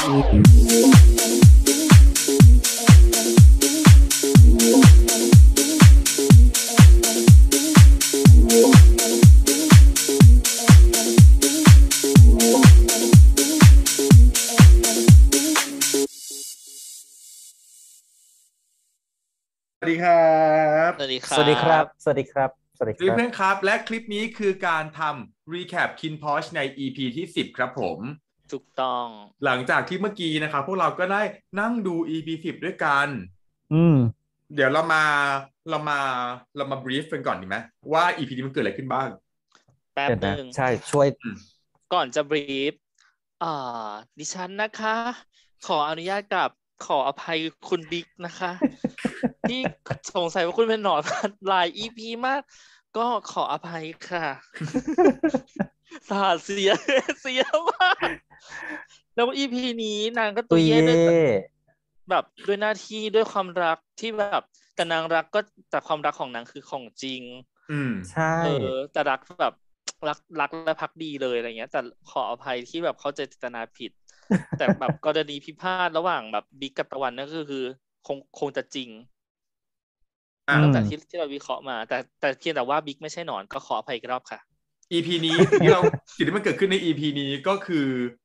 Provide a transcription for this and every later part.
สวัสดีครับสวัสดีคสรัวัสดีครับบสวัสดีครับ สวัสดีคเพื่รับอนๆครับและคลิปนี้คือการทำ recap KinPorsche ใน EP ที่10ครับผมถูกต้องหลังจากที่เมื่อกี้นะครับพวกเราก็ได้นั่งดู EP 10ด้วยกันอืมเดี๋ยวเรามาเรามา brief กันก่อนดีไหมว่า EP นี้มันเกิดอะไรขึ้นบ้างแป๊บเดี๋ยวนะหนึ่งใช่ช่วยอืมก่อนจะบรีฟดิฉันนะคะ ขออนุญาตกับขออภัยคุณบิ๊กนะคะ ที่สงสัยว่าคุณเป็นหนอนหลาย EP มาก ก็ขออภัยค่ะ สาดเสียเสียมากแล้ว EP นี้นางก็ตุตุยยเย่ด้วยเย่แบบด้วยหน้าที่ด้วยความรักที่แบบแต่นางรักก็แต่ความรักของนางคือของจริงอืมใช่แต่รักแบบรักและภักดีเลยอะไรเงี้ยแต่ขออภัยที่แบบเข้าใจเจตนาผิด แต่แบบกรณีพิพาทระหว่างแบบบิ๊กกับตะวันนั่นก็คือคงจะจริงอ่ะตั้งแต่ที่เราวิเคราะห์มา แต่เพียงแต่ว่าบิ๊กไม่ใช่หนอนก็ขออภัยอีกรอบค่ะ EP นี้สิ่งที่มันเกิดขึ้นใน EP นี้ก็คือ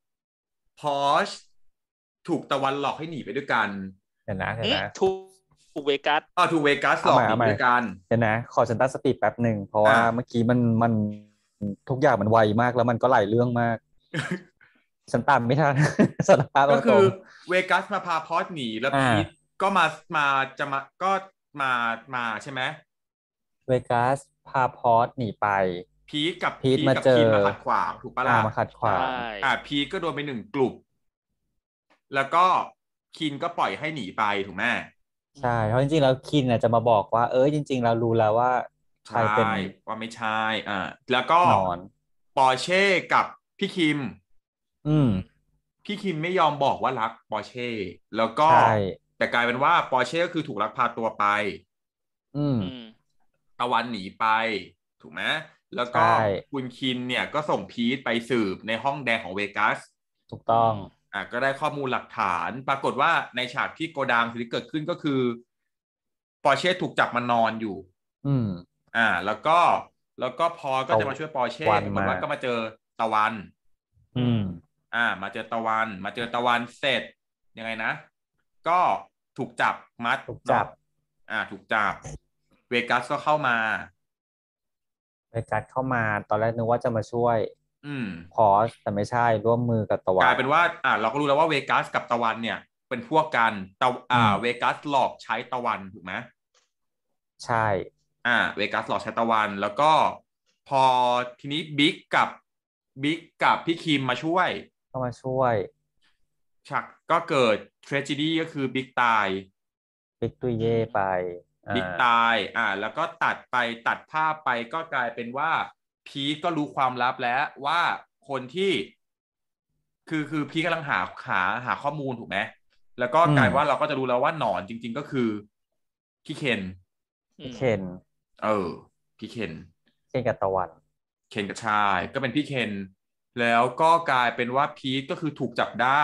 Porsche ถูกตะวันหลอกให้หนีไปด้วยกันเห็นนะเห็นนะถูกเวกัสถูกเวกัสหลอกหนีไปด้วยกันเห็นนะขอฉันตั้งสติแป๊บหนึ่งเพราะว่าเมื่อกี้มันทุกอย่างมันไวมากแล้วมันก็หลายเรื่องมาก ฉันตามไม่ทัน สารภาพตก็คืรอง เวกัสมาพาพอสหนีแล้วพีทก็มาจะมาก็มาใช่ไหมเวกัสพาพอสหนีไปพีทกับพีทมาเจอคินมาขัดขวางถูกปะล่ะมาขัดขวางใช่พีทก็โดนไป1 กลุ่มแล้วก็คินก็ปล่อยให้หนีไปถูกไหมใช่เพราะจริงๆแล้วคินน่ะจะมาบอกว่าจริงๆเรารู้แล้วว่าใครใช่เป็นว่าไม่ใช่แล้วก็หนอนปอร์เช่กับพี่คิมอืมพี่คิมไม่ยอมบอกว่ารักปอร์เช่แล้วก็ใช่แต่กลายเป็นว่าปอร์เช่ก็คือถูกลักพาตัวไปอืมอืมตะวันหนีไปถูกไหมแล้วก็ใช่คุณคินเนี่ยก็ส่งพีทไปสืบในห้องแดงของเวกัสถูกต้องก็ได้ข้อมูลหลักฐานปรากฏว่าในฉากที่โกดังสิ่งที่เกิดขึ้นก็คือปอร์เช่ถูกจับมานอนอยู่อืมแล้วก็พอก็จะมาช่วยปอร์เช่ตะวันปรากฏว่าก็มาเจอตะวันอืมมาเจอตะวันเสร็จยังไงนะ ก็ถูกจับมัดถูกจับถูกจับเวกัสก็เข้ามาเวกัสเข้ามาตอนแรกนึกว่าจะมาช่วย พอสแต่ไม่ใช่ร่วมมือกับตะวันกลายเป็นว่าเราก็รู้แล้วว่าเวกัสกับตะวันเนี่ยเป็นพวกกันเวกัสหลอกใช้ตะวันถูกไหมใช่เวกัสหลอกใช้ตะวันแล้วก็พอทีนี้บิ๊กกับพี่คิมมาช่วยเข้ามาช่วยฉากก็เกิด tragedy ก็คือบิ๊กตายบิ๊กตุยเย่ไปบิ๊กตายแล้วก็ตัดภาพไปก็กลายเป็นว่าพีทก็รู้ความลับแล้วว่าคนที่คือพีทกำลังหาข้อมูลถูกไหมแล้วก็กลายว่าเราก็จะรู้แล้วว่าหนอนจริงๆก็คือพี่เคนพี่เคนพี่เคนเคนกับตะวันเคนกับชายก็เป็นพี่เคนแล้วก็กลายเป็นว่าพีทก็คือถูกจับได้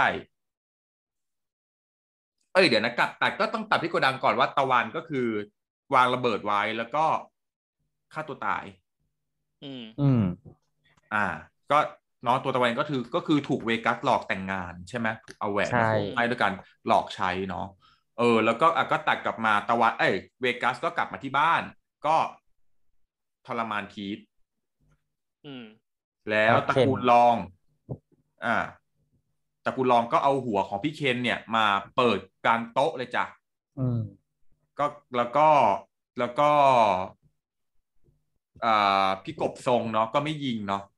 เดี๋ยวนะตัดก็ต้องตัดที่โกดังก่อนว่าตะวันก็คือวางระเบิดไว้แล้วก็ฆ่าตัวตายอืมก็น้องตัวตะวันก็คือถูกเวกัสหลอกแต่งงานใช่ไหมเอาแหวนมาให้ด้วยกันหลอกใช้เนาะแล้วก็ตัดกลับมาตะวันเวกัสก็กลับมาที่บ้านก็ทรมานพีทแล้วตระกูลรองตระกูลรองก็เอาหัวของพี่เคนเนี่ยมาเปิดกลางโต๊ะเลยจ้ะก็แล้วก็พี่กบทรงเนาะก็ไม่ยิงเนาะ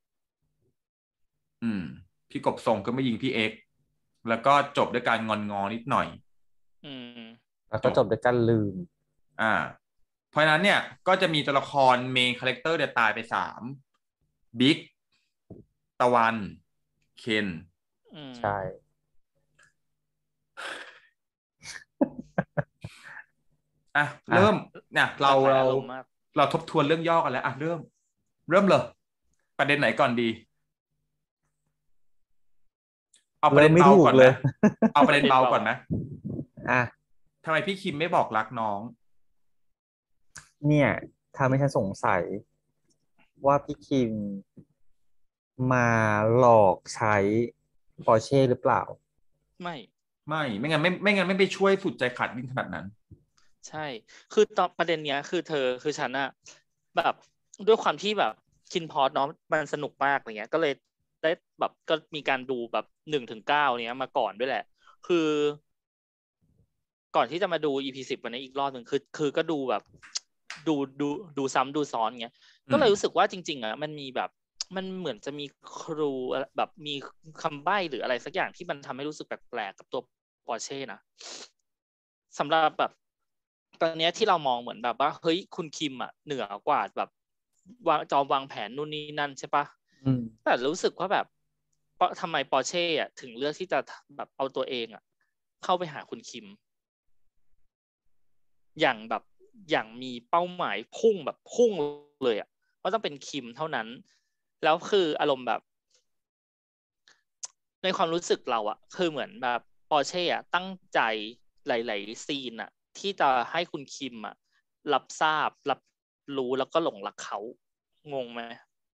พี่กบทรงก็ไม่ยิงพี่เอ็กซ์แล้วก็จบด้วยการงอนนิดหน่อยแล้วก็จบด้วยการลืมเพราะฉะนั้นเนี่ยก็จะมีตัวละครเมนคาแรคเตอร์เดียตายไป3บิ๊กตะวันเคนใช่เริ่มเนี่ยเราทบทวนเรื่องย่อกันแล้วเริ่มเลยประเด็นไหนก่อนดีเอาประเด็นไม่เบาถูกก่อนเลนะยเอาประเด็นเบาก่อนนะอ่ะทำไมพี่คิมไม่บอกรักน้องเนี่ยทำให้ฉันสงสัยว่าพี่คิมมาหลอกใช้ปอร์เช่หรือเปล่าไม่งั้นไม่ไปช่วยสุดใจขาดดิ้นขนาดนั้นใช่ คือตอนประเด็นเนี้ยคือฉันอะแบบด้วยความที่แบบคินพอดเนาะมันสนุกมากอะไรเงี้ยก็เลยได้แบบก็มีการดูแบบ1-9เนี้ยมาก่อนด้วยแหละ คือก่อนที่จะมาดู EP 10วันนี้อีกรอบหนึ่งคือก็ดูแบบดูซ้ำดูซ้อนเงี้ยก็เลยรู้สึกว่าจริงๆอ่ะมันมีแบบมันเหมือนจะมีครูแบบมีคำใบ้หรืออะไรสักอย่างที่มันทำให้รู้สึกแปลกๆกับตัวปอร์เช่นะสำหรับแบบตอนนี้ที่เรามองเหมือนแบบว่าเฮ้ยคุณคิมอ่ะเหนือกว่าแบบวางแผนนู่นนี่นั่นใช่ปะแต่รู้สึกว่าแบบทำไมปอร์เช่อ่ะถึงเลือกที่จะแบบเอาตัวเองอ่ะเข้าไปหาคุณคิมอย่างมีเป้าหมายพุ่งแบบพุ่งเลยอ่ะว่าต้องเป็นคิมเท่านั้นแล้วคืออารมณ์แบบในความรู้สึกเราอ่ะคือเหมือนแบบปอร์เช่อ่ะตั้งใจหลายๆซีนอ่ะที่จะให้คุณคิมอ่ะรับทราบรับรู้แล้วก็หลงรักเขางงไหม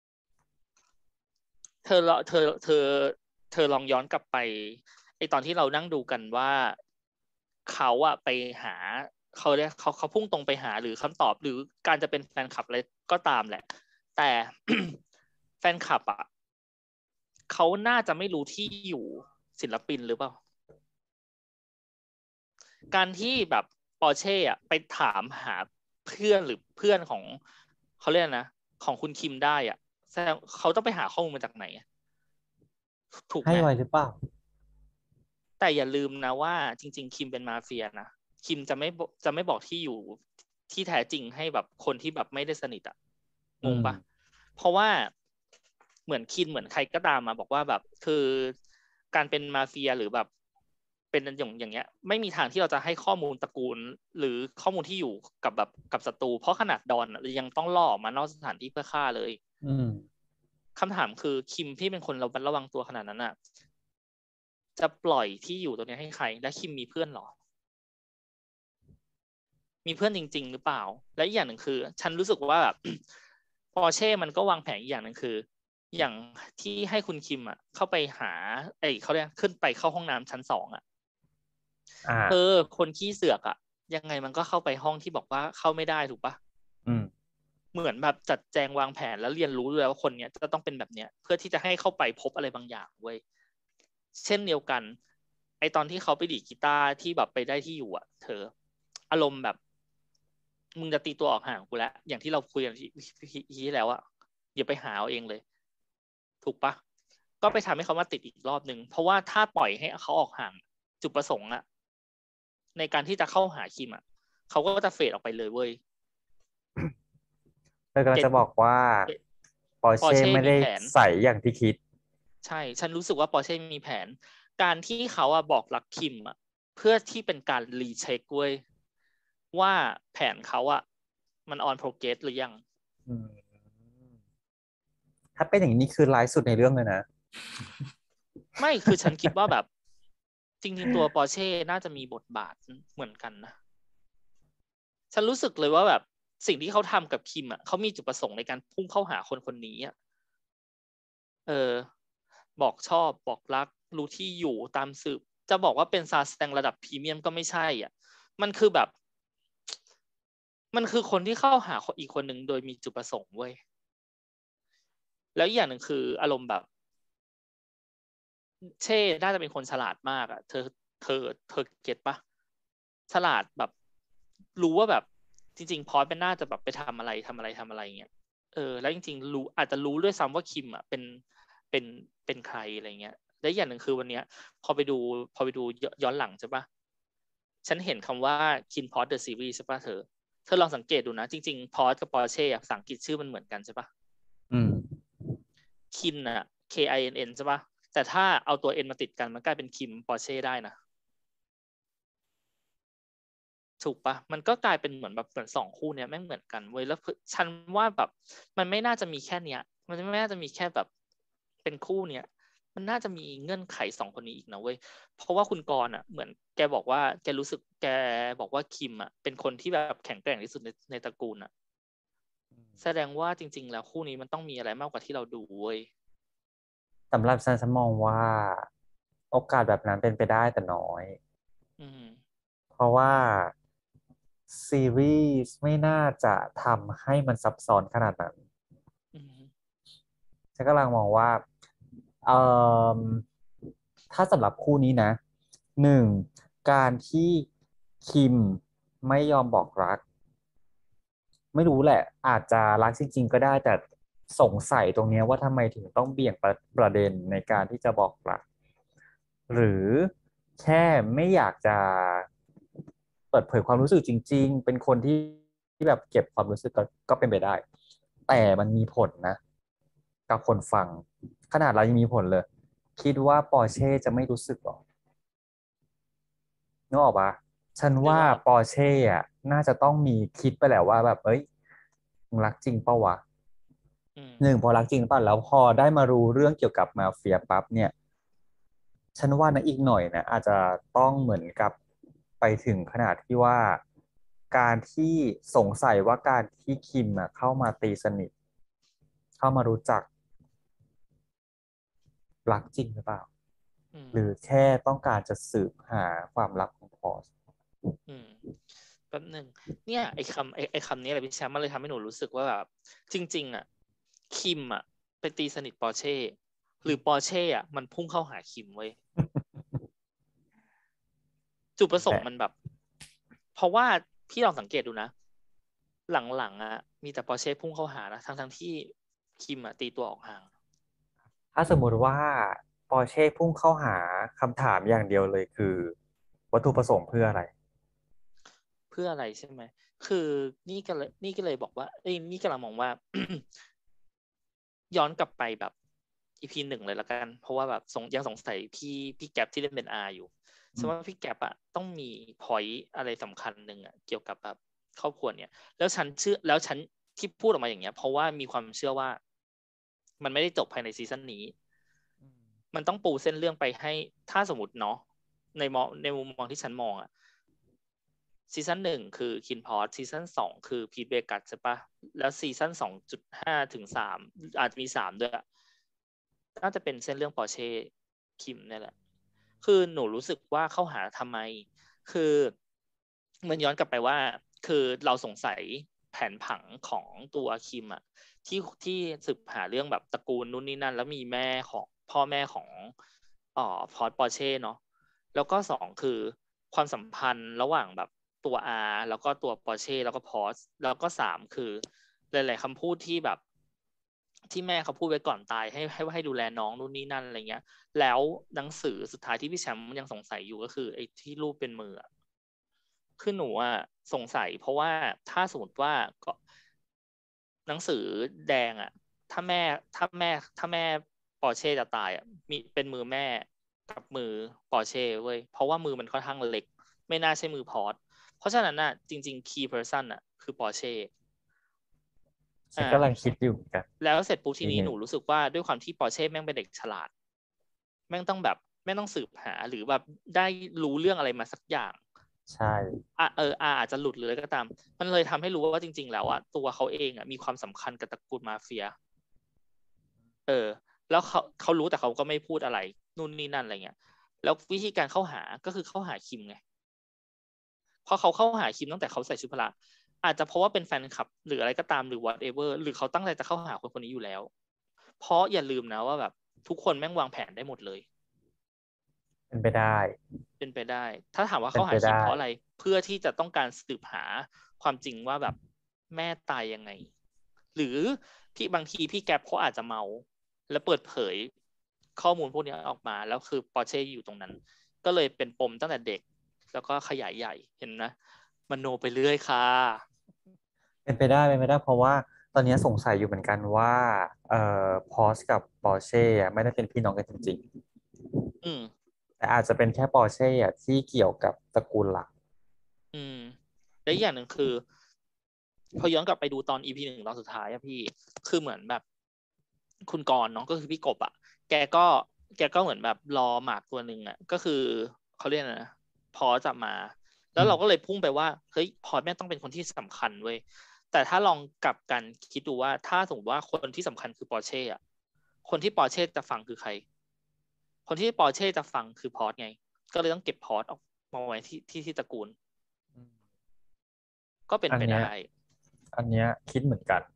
เธอลองย้อนกลับไปไอตอนที่เรานั่งดูกันว่าเขาอะไปหาเขาพุ่งตรงไปหาหรือคำตอบหรือการจะเป็นแฟนคลับอะไรก็ตามแหละแต่ แฟนคลับอะเขาน่าจะไม่รู้ที่อยู่ศิลปินหรือเปล่าการที่แบบปอร์เช่อะไปถามหาเพื่อนหรือเพื่อนของเขาเรียกนะของคุณคิมได้อะแสดงเขาต้องไปหาข้อมูลมาจากไหนถูกไหให้มไว้หรือเปล่าแต่อย่าลืมนะว่าจริงๆคิมเป็นมาเฟียนะคิมจะไม่บอกที่อยู่ที่แท้จริงให้แบบคนที่แบบไม่ได้สนิทอ่ะงงปะเพราะว่าเหมือนคิมเหมือนใครก็ตามมาบอกว่าแบบคือการเป็นมาเฟียหรือแบบเป็นอย่างเงี้ยไม่มีทางที่เราจะให้ข้อมูลตระกูลหรือข้อมูลที่อยู่กับแบบกับศัตรูเพราะขนาดดอนยังต้องล่อออกมานอกสถานที่เพื่อฆ่าเลยคำถามคือคิมที่เป็นคนระวังตัวขนาดนั้นอ่ะจะปล่อยที่อยู่ตรงนี้ให้ใครและคิมมีเพื่อนหรอมีเพื่อนจริงๆหรือเปล่าและอีกอย่างหนึ่งคือฉันรู้สึกว่าแบบปอร์เช่มันก็วางแผนอีกอย่างหนึ่งคืออย่างที่ให้คุณคิมอ่ะเข้าไปหาเขาเรียกขึ้นไปเข้าห้องน้ำชั้น2อ่ะคนขี้เสือกอ่ะยังไงมันก็เข้าไปห้องที่บอกว่าเข้าไม่ได้ถูกปะเหมือนแบบจัดแจงวางแผนแล้วเรียนรู้ด้วยว่าคนเนี้ยจะต้องเป็นแบบเนี้ยเพื่อที่จะให้เข้าไปพบอะไรบางอย่างเว้ยเช่นเดียวกันไอตอนที่เขาไปดีดกีตาร์ที่แบบไปได้ที่อยู่อ่ะเธออารมณ์แบบมึงจะตีตัวออกห่างกูแล้วอย่างที่เราคุยกันที่แล้วอะอย่าไปหาเอาเองเลยถูกปะก็ไปทำให้เขามาติดอีกรอบนึงเพราะว่าถ้าปล่อยให้เขาออกห่างจุดประสงค์อะในการที่จะเข้าหาคิมอะเขาก็จะเฟดออกไปเลยเว้ยเธอกำลังจะบอกว่าปอร์เช่ไม่ได้ใส่อย่างที่คิดใช่ฉันรู้สึกว่าปอร์เช่มีแผนการที่เขาอะบอกรักคิมอะเพื่อที่เป็นการรีเช็คเว้ยว่าแผนเขาอะมันออนโปรเกรสหรือยังถ้าเป็นอย่างนี้คือร้ายสุดในเรื่องเลยนะไม่คือฉันคิดว่าแบบจริงๆตัวปอร์เช่น่าจะมีบทบาทเหมือนกันนะฉันรู้สึกเลยว่าแบบสิ่งที่เขาทำกับคิมอ่ะเขามีจุดประสงค์ในการพุ่งเข้าหาคนคนนี้อ่ะบอกชอบบอกรักรู้ที่อยู่ตามสืบจะบอกว่าเป็นซาสแตงระดับพรีเมียมก็ไม่ใช่อ่ะมันคือแบบมันคือคนที่เข้าหาอีกคนหนึ่งโดยมีจุดประสงค์เว้ยแล้วอย่างหนึ่งคืออารมณ์แบบเช่น่าจะเป็นคนฉลาดมากอ่ะเธอเก็ตปะฉลาดแบบรู้ว่าแบบจริงๆพอสเป็นน่าจะแบบไปทำอะไรเงี้ยแล้วจริงๆรู้อาจจะรู้ด้วยซ้ำว่าคิมอ่ะเป็นเป็นใครอะไรเงี้ยและอย่างหนึ่งคือวันเนี้ยพอไปดูย้อนหลังใช่ปะฉันเห็นคำว่าคินพอสเดอะซีรีส์ใช่ปะเธอลองสังเกตดูนะจริงๆพอสกับปอร์เช่ภาษาอังกฤษชื่อมันเหมือนกันใช่ปะคินอ่ะ KINN ใช่ปะแต่ถ้าเอาตัว N มาติดกันมันกลายเป็นคิมปอร์เช่ได้นะถูกปะมันก็กลายเป็นเหมือนแบบเหมือน2คู่เนี้ยแม่งเหมือนกันเว้ยแล้วฉันว่าแบบมันไม่น่าจะมีแค่เนี้ยมันไม่น่าจะมีแค่แบบเป็นคู่เนี้ยมันน่าจะมีเงื่อนไขสองคนนี้อีกนะเว้ยเพราะว่าคุณกรณ์อ่ะเหมือนแกบอกว่าแกรู้สึกแกบอกว่าคิมอ่ะเป็นคนที่แบบแข็งแกร่งที่สุดในตระกูลอ่ะแสดงว่าจริงๆแล้วคู่นี้มันต้องมีอะไรมากกว่าที่เราดูเว้ยสำหรับฉันมองว่าโอกาสแบบนั้นเป็นไปได้แต่น้อยอืมเพราะว่าซีรีส์ไม่น่าจะทำให้มันซับซ้อนขนาดนั้นอืมฉันกำลังมองว่าเอ่อถ้าสำหรับคู่นี้นะหนึ่งการที่คิมไม่ยอมบอกรักไม่รู้แหละอาจจะรักจริงๆก็ได้แต่สงสัยตรงเนี้ยว่าทำไมถึงต้องเบี่ยงประเด็นในการที่จะบอกรักหรือแค่ไม่อยากจะเปิดเผยความรู้สึกจริงๆเป็นคนที่แบบเก็บความรู้สึกก็เป็นไปได้แต่มันมีผลนะกับคนฟังขนาดเรายังมีผลเลยคิดว่าปอร์เช่จะไม่รู้สึกหรอนึกออกปะฉันว่านึกออกปอร์เช่อะน่าจะต้องมีคิดไปแหละว่าแบบเอ้ยมึงรักจริงเปล่าวะอืมหนึ่งพอรักจริงป่ะแล้วพอได้มารู้เรื่องเกี่ยวกับมาเฟียปั๊บเนี่ยฉันว่านะอีกหน่อยนะอาจจะต้องเหมือนกับไปถึงขนาดที่ว่าการที่สงสัยว่าการที่คิมเข้ามาตีสนิทเข้ามารู้จักรักจริงหรือเปล่าอืมหรือแค่ต้องการจะสืบหาความลับของพอสอืมแป๊บหนึ่งเนี่ยไอ้คำนี้แหละพี่แชมป์มันเลยทำให้หนูรู้สึกว่าแบบจริงๆอ่ะคิมอ่ะไปตีสนิทปอร์เช่หรือปอร์เช่อ่ะมันพุ่งเข้าหาคิมเว้ย จุดประสงแต่ค์มันแบบ เพราะว่าพี่ลองสังเกตดูนะ หลังๆอ่ะมีแต่ปอร์เช่พุ่งเข้าหานะทั้งที่คิมอ่ะตีตัวออกห่างถ้าสมมุติว่าปอร์เช่พุ่งเข้าหาคำถามอย่างเดียวเลยคือวัตถุประสงค์เพื่ออะไรเพื่ออะไรใช่ไหมคือนี่ก็เลยบอกว่าเอ้ยนี่กำลังมองว่า ย้อนกลับไปแบบ EP 1เลยละกันเพราะว่าแบบยังสงสัยพี่แก๊ปที่เล่นเป็นอาอยู่ฉันว่าพี่แก๊ปอะต้องมีพอยต์อะไรสำคัญหนึ่งอะเกี่ยวกับแบบครอบครัวเนี่ยแล้วฉันที่พูดออกมาอย่างเงี้ยเพราะว่ามีความเชื่อว่ามันไม่ได้จบภายในซีซั่นนี้มันต้องปูเส้นเรื่องไปให้ถ้าสมมติเนาะในมุมมองที่ฉันมองอะซีซั่น 1คือคินพอตซีซั่น 2คือพีทเบกัสใช่ปะแล้วซีซั่น 2.5 ถึง 3อาจจะมี3ด้วย น่าจะเป็นเส้นเรื่องปอร์เช่คิมเนี่ยแหละคือหนูรู้สึกว่าเข้าหาทำไมคือมันย้อนกลับไปว่าคือเราสงสัยแผนผังของตัวคิมอะที่สืบหาเรื่องแบบตระกูลนู่นนี่นั่นแล้วมีแม่ของพ่อแม่ของพอร์ตปอร์เช่เนาะแล้วก็2คือความสัมพันธ์ระหว่างแบบตัวอาแล้วก็ตัวปอร์เช่แล้วก็พอร์สแล้วก็3คือหลายๆคำพูดที่แบบที่แม่เขาพูดไว้ก่อนตายให้ดูแลน้องนู่นนี่นั่นอะไรเงี้ยแล้วหนังสือสุดท้ายที่พี่แชมป์ยังสงสัยอยู่ก็คือไอ้ที่รูปเป็นมืออะคือหนูอะสงสัยเพราะว่าถ้าสมมติว่าก็หนังสือแดงอะถ้าแม่ถ้าแม่ถ้าแม่ปอร์เช่จะตายอะมีเป็นมือแม่กับมือปอร์เช่เว้ยเพราะว่ามือมันค่อนข้างเล็กไม่น่าใช่มือพอร์ตเพราะฉะนั้นน่ะจริงๆ key person อะคือปอร์เช่ฉันกำลังคิดอยู่เหมือนกันแล้วเสร็จปุ๊บทีทีหนึ่งนี้หนูรู้สึกว่าด้วยความที่ปอร์เช่แม่งเป็นเด็กฉลาดแม่งต้องแบบแม่งต้องสืบหาหรือแบบได้รู้เรื่องอะไรมาสักอย่างใช่อาจจะหลุดหรืออะไรก็ตามมันเลยทำให้รู้ว่าจริงๆแล้วอ่ะตัวเขาเองอ่ะมีความสำคัญกับตระกูลมาเฟียเออแล้วเขารู้แต่เขาก็ไม่พูดอะไรนู่นนี่นั่นอะไรเงี้ยแล้ววิธีการเข้าหาก็คือเข้าหาคิมไงเพราะเขาเข้าหาคิมตั้งแต่เขาใส่ชุดพละอาจจะเพราะว่าเป็นแฟนคลับหรืออะไรก็ตามหรือ whatever หรือเขาตั้งใจจะเข้าหาคนคนนี้อยู่แล้ว เพราะอย่าลืมนะว่าแบบทุกคนแม่งวางแผนได้หมดเลยเป็นไปได้เป็นไปได้ถ้าถามว่าเป็นเขาหาคิมไปได้เพราะอะไรเพื่อที่จะต้องการสืบหาความจริงว่าแบบแม่ตายยังไงหรือบางทีพี่แก๊ปเขาอาจจะเมาแล้วเปิดเผยข้อมูลพวกนี้ออกมาแล้วคือปอร์เช่อยู่ตรงนั้นก็เลยเป็นปมตั้งแต่เด็กแล้วก็ขยายใหญ่เห็นนะมโนไปเรื่อยค่ะเป็นไปได้เพราะว่าตอนนี้สงสัยอยู่เหมือนกันว่าพอสกับปอร์เช่ไม่ได้เป็นพี่น้องกันจริงอืมๆแต่อาจจะเป็นแค่ปอร์เช่ที่เกี่ยวกับตระกูลหลักอืมและอีกอย่างหนึ่งคือพอย้อนกลับไปดูตอน EP 1ตอนสุดท้ายอะพี่คือเหมือนแบบคุณกรณ์เนาะก็คือพี่กบอะแกก็แกก็เหมือนแบบรอหมากตัวหนึ่งอ่ะก็คือเขาเรียกอะไรนะพอจะมา แล้วเราก็เลยพุ่งไปว่าเฮ้ยพอแม่งต้องเป็นคนที่สำคัญเว้ยแต่ถ้าลองกลับกันคิดดูว่าถ้าสมมติว่าคนที่สำคัญคือปอร์เช่อะคนที่ปอร์เช่จะฟังคือใครคนที่ปอร์เช่จะฟังคือพอร์ตไงก็เลยต้องเก็บพอร์ตออกมาไว้ที่ตระกูลก็เป็นไปได้อันเนี้ยคิดเหมือนกัน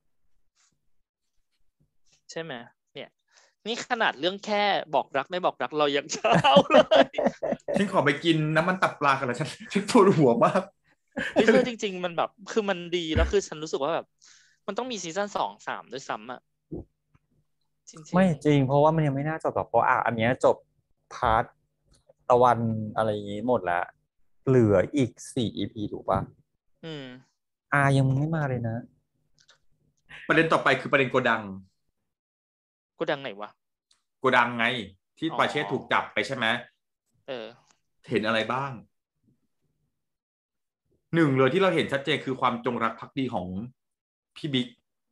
ใช่ไหมเนี่ยนี่ขนาดเรื่องแค่บอกรักไม่บอกรักเรายังเช้าเลยฉันขอไปกินน้ำมันตับปลากันแล้วฉันปวดหัวมากไม่ใช่จริงๆมันแบบคือมันดีแล้วคือฉันรู้สึกว่าแบบมันต้องมีซีซั่น2-3ด้วยซ้ำอ่ะจริงไม่จริงเพราะว่ามันยังไม่น่าจบหรอกเพราะอันเนี้ยจบพาร์ทตะวันอะไรอย่างงี้หมดแล้วเหลืออีก4 EP ถูกปะยังไม่มาเลยนะประเด็นต่อไปคือประเด็นโกดังโกดังไหนวะโกดังไงที่ปาเช่ถูกจับไปใช่ไหมเห็นอะไรบ้างหนึ่งเลยที่เราเห็นชัดเจนคือความจงรักภักดีของพี่บิ๊ก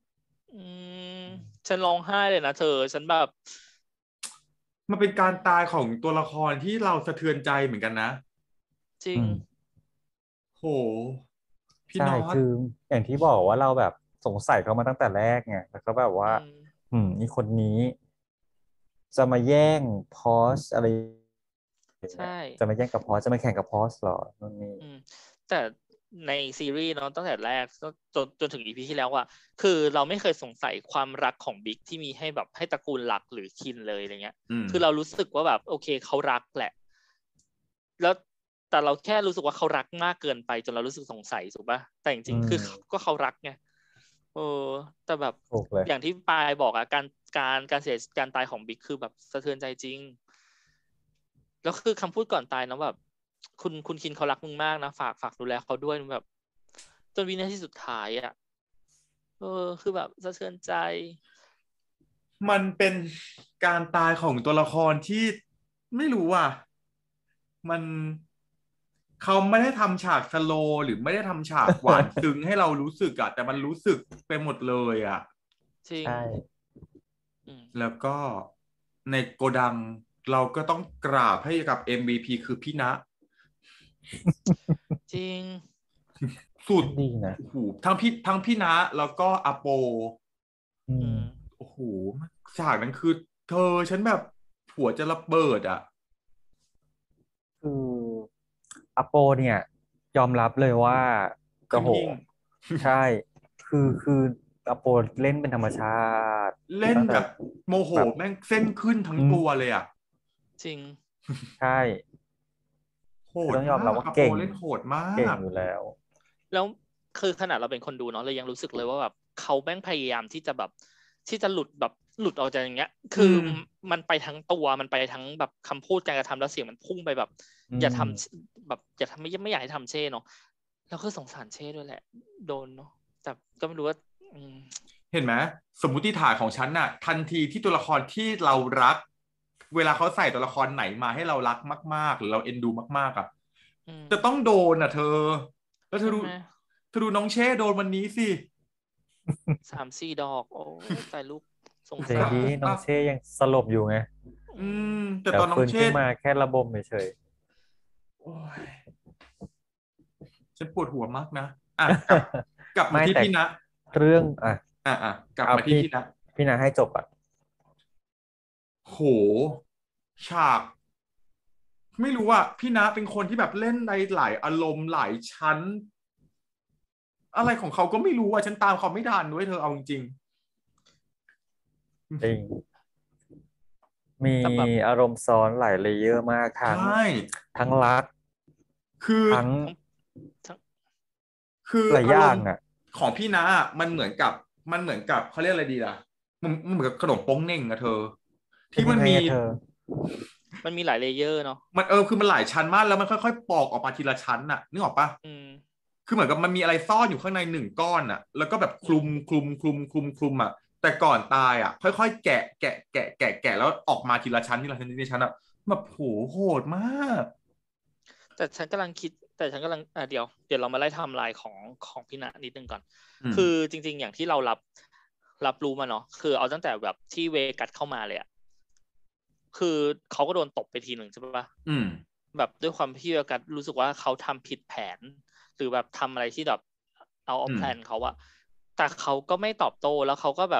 ฉันร้องไห้เลยนะเธอฉันแบบมันเป็นการตายของตัวละครที่เราสะเทือนใจเหมือนกันนะจริงโหพี่ใช่น็อตคืออย่างที่บอกว่าเราแบบสงสัยเขามาตั้งแต่แรกไงแล้วก็แบบว่านี่คนนี้จะมาแย่งพอสอะไรใช่จะมาแย่งกับพอสจะมาแข่งกับพอสหรอนู่นนี่แต่ในซีรีส์เนาะตั้งแต่แรกจนถึง EP ที่แล้วอะคือเราไม่เคยสงสัยความรักของบิ๊กที่มีให้แบบให้ตระกูลหลักหรือคินเลยอะไรเงี้ยคือเรารู้สึกว่าแบบโอเคเขารักแหละแล้วแต่เราแค่รู้สึกว่าเขารักมากเกินไปจนเรารู้สึกสงสัยถูกป่ะแต่จริงๆคือก็เขารักไงแต่แบบอย่างที่ปายบอกอะการเสียการตายของบิ๊กคือแบบสะเทือนใจจริงแล้วคือคำพูดก่อนตายนะแบบคุณคินเขารักมึงมากนะฝากดูแลเขาด้วยแบบจนวินาทีสุดท้ายอ่ะคือแบบสะเทือนใจมันเป็นการตายของตัวละครที่ไม่รู้อ่ะมันเขาไม่ได้ทำฉากสโลว์หรือไม่ได้ทำฉากหวานซึ้งให้เรารู้สึกอ่ะแต่มันรู้สึกไปหมดเลยอ่ะจริงแล้วก็ในโกดังเราก็ต้องกราบให้กับ MVP คือพี่ณะจริงสุดดีนะโอ้โหทั้งพี่ณะแล้วก็อโปโอ้โหฉากนั้นคือเธอฉันแบบหัวจะระเบิดอ่ะคืออโปเนี่ยยอมรับเลยว่าโอ้โหใช่คืออโปเล่นเป็นธรรมชาติเล่นตั้งแต่แบบโมโหแบบแม่งเส้นขึ้นทั้งตัวเลยอ่ะจริงใช่โหคือดมาต้องยอมรับกอโปว่าเก่งเล่นโหดมาเก่งกอยู่แล้วแล้วคือขนาดเราเป็นคนดูเนาะเรายังรู้สึกเลยว่าแบบเขาแม่งพยายามที่จะแบบที่จะหลุดออกจากอย่างเงี้ยคือมันไปทั้งตัวมันไปทั้งแบบคำพูดการกระทำแล้วเสียงมันพุ่งไปแบบอย่าทำแบบอย่าทำไม่อยากให้ทำเช่เนาะแล้วก็สงสารเช่ด้วยแหละโดนเนาะแต่ก็ไม่รู้ว่าเห็นไหมสมมุติฐานของฉันน่ะทันทีที่ตัวละครที่เรารักเวลาเขาใส่ตัวละครไหนมาให้เรารักมากๆหรือเราเอ็นดูมากๆอ่ะจะต้องโดนอ่ะเธอแล้วเธอดูน้องเช่โดนวันนี้สิ 3-4 ดอกโอ้ตายลูกสงแต่สารดีน้องเช่ยังสลบอยู่ไงแต่ตอนน้องเช่ฟื้นขึ้นมาแค่ระบมเฉยโอ้ยฉันปวดหัวมากนะอ่ะกลับมาที่พี่ณเรื่องกลับมาที่พี่ณพี่ณให้จบโหฉากไม่รู้อ่ะพี่ณเป็นคนที่แบบเล่นในหลายอารมณ์หลายชั้นอะไรของเขาก็ไม่รู้อ่ะฉันตามเขาไม่ทันด้วยเธอเอาจริงจริงมีอารมณ์ซ้อนหลายเลเยอร์มากทั้งรักคือหลายอย่างอ่ะของพี่ณมันเหมือนกับเขาเรียกอะไรดีล่ะมันเหมือนกับขนมโป้งเน่งอะเธอที่มันมีหลายเลเยอร์เนาะมันคือมันหลายชั้นมากแล้วมันค่อยๆปอกออกมาทีละชั้นน่ะนึกออกปะคือเหมือนกับมันมีอะไรซ่อนอยู่ข้างในหนึ่งก้อนน่ะแล้วก็แบบคลุมอ่ะแต่ก่อนตายอ่ะค่อยๆแกะแล้วออกมาทีละชั้นอ่ะแบบโหดมากแต่ฉันกำลังเดี๋ยวเรามาไล่ไทม์ไลน์ของพี่ณนิดนึงก่อนคือจริงๆอย่างที่เรารับรู้มาเนาะคือเอาตั้งแต่แบบที่เวกัสเข้ามาเลยอะคือเขาก็โดนตบไปทีหนึ่งใช่ปะอืมแบบด้วยความที่เวกัสรู้สึกว่าเขาทำผิดแผน หรือแบบทำอะไรที่แบบเอาออฟแพลนเขาอะแต่เขาก็ไม่ตอบโต้แล้วเขาก็แบบ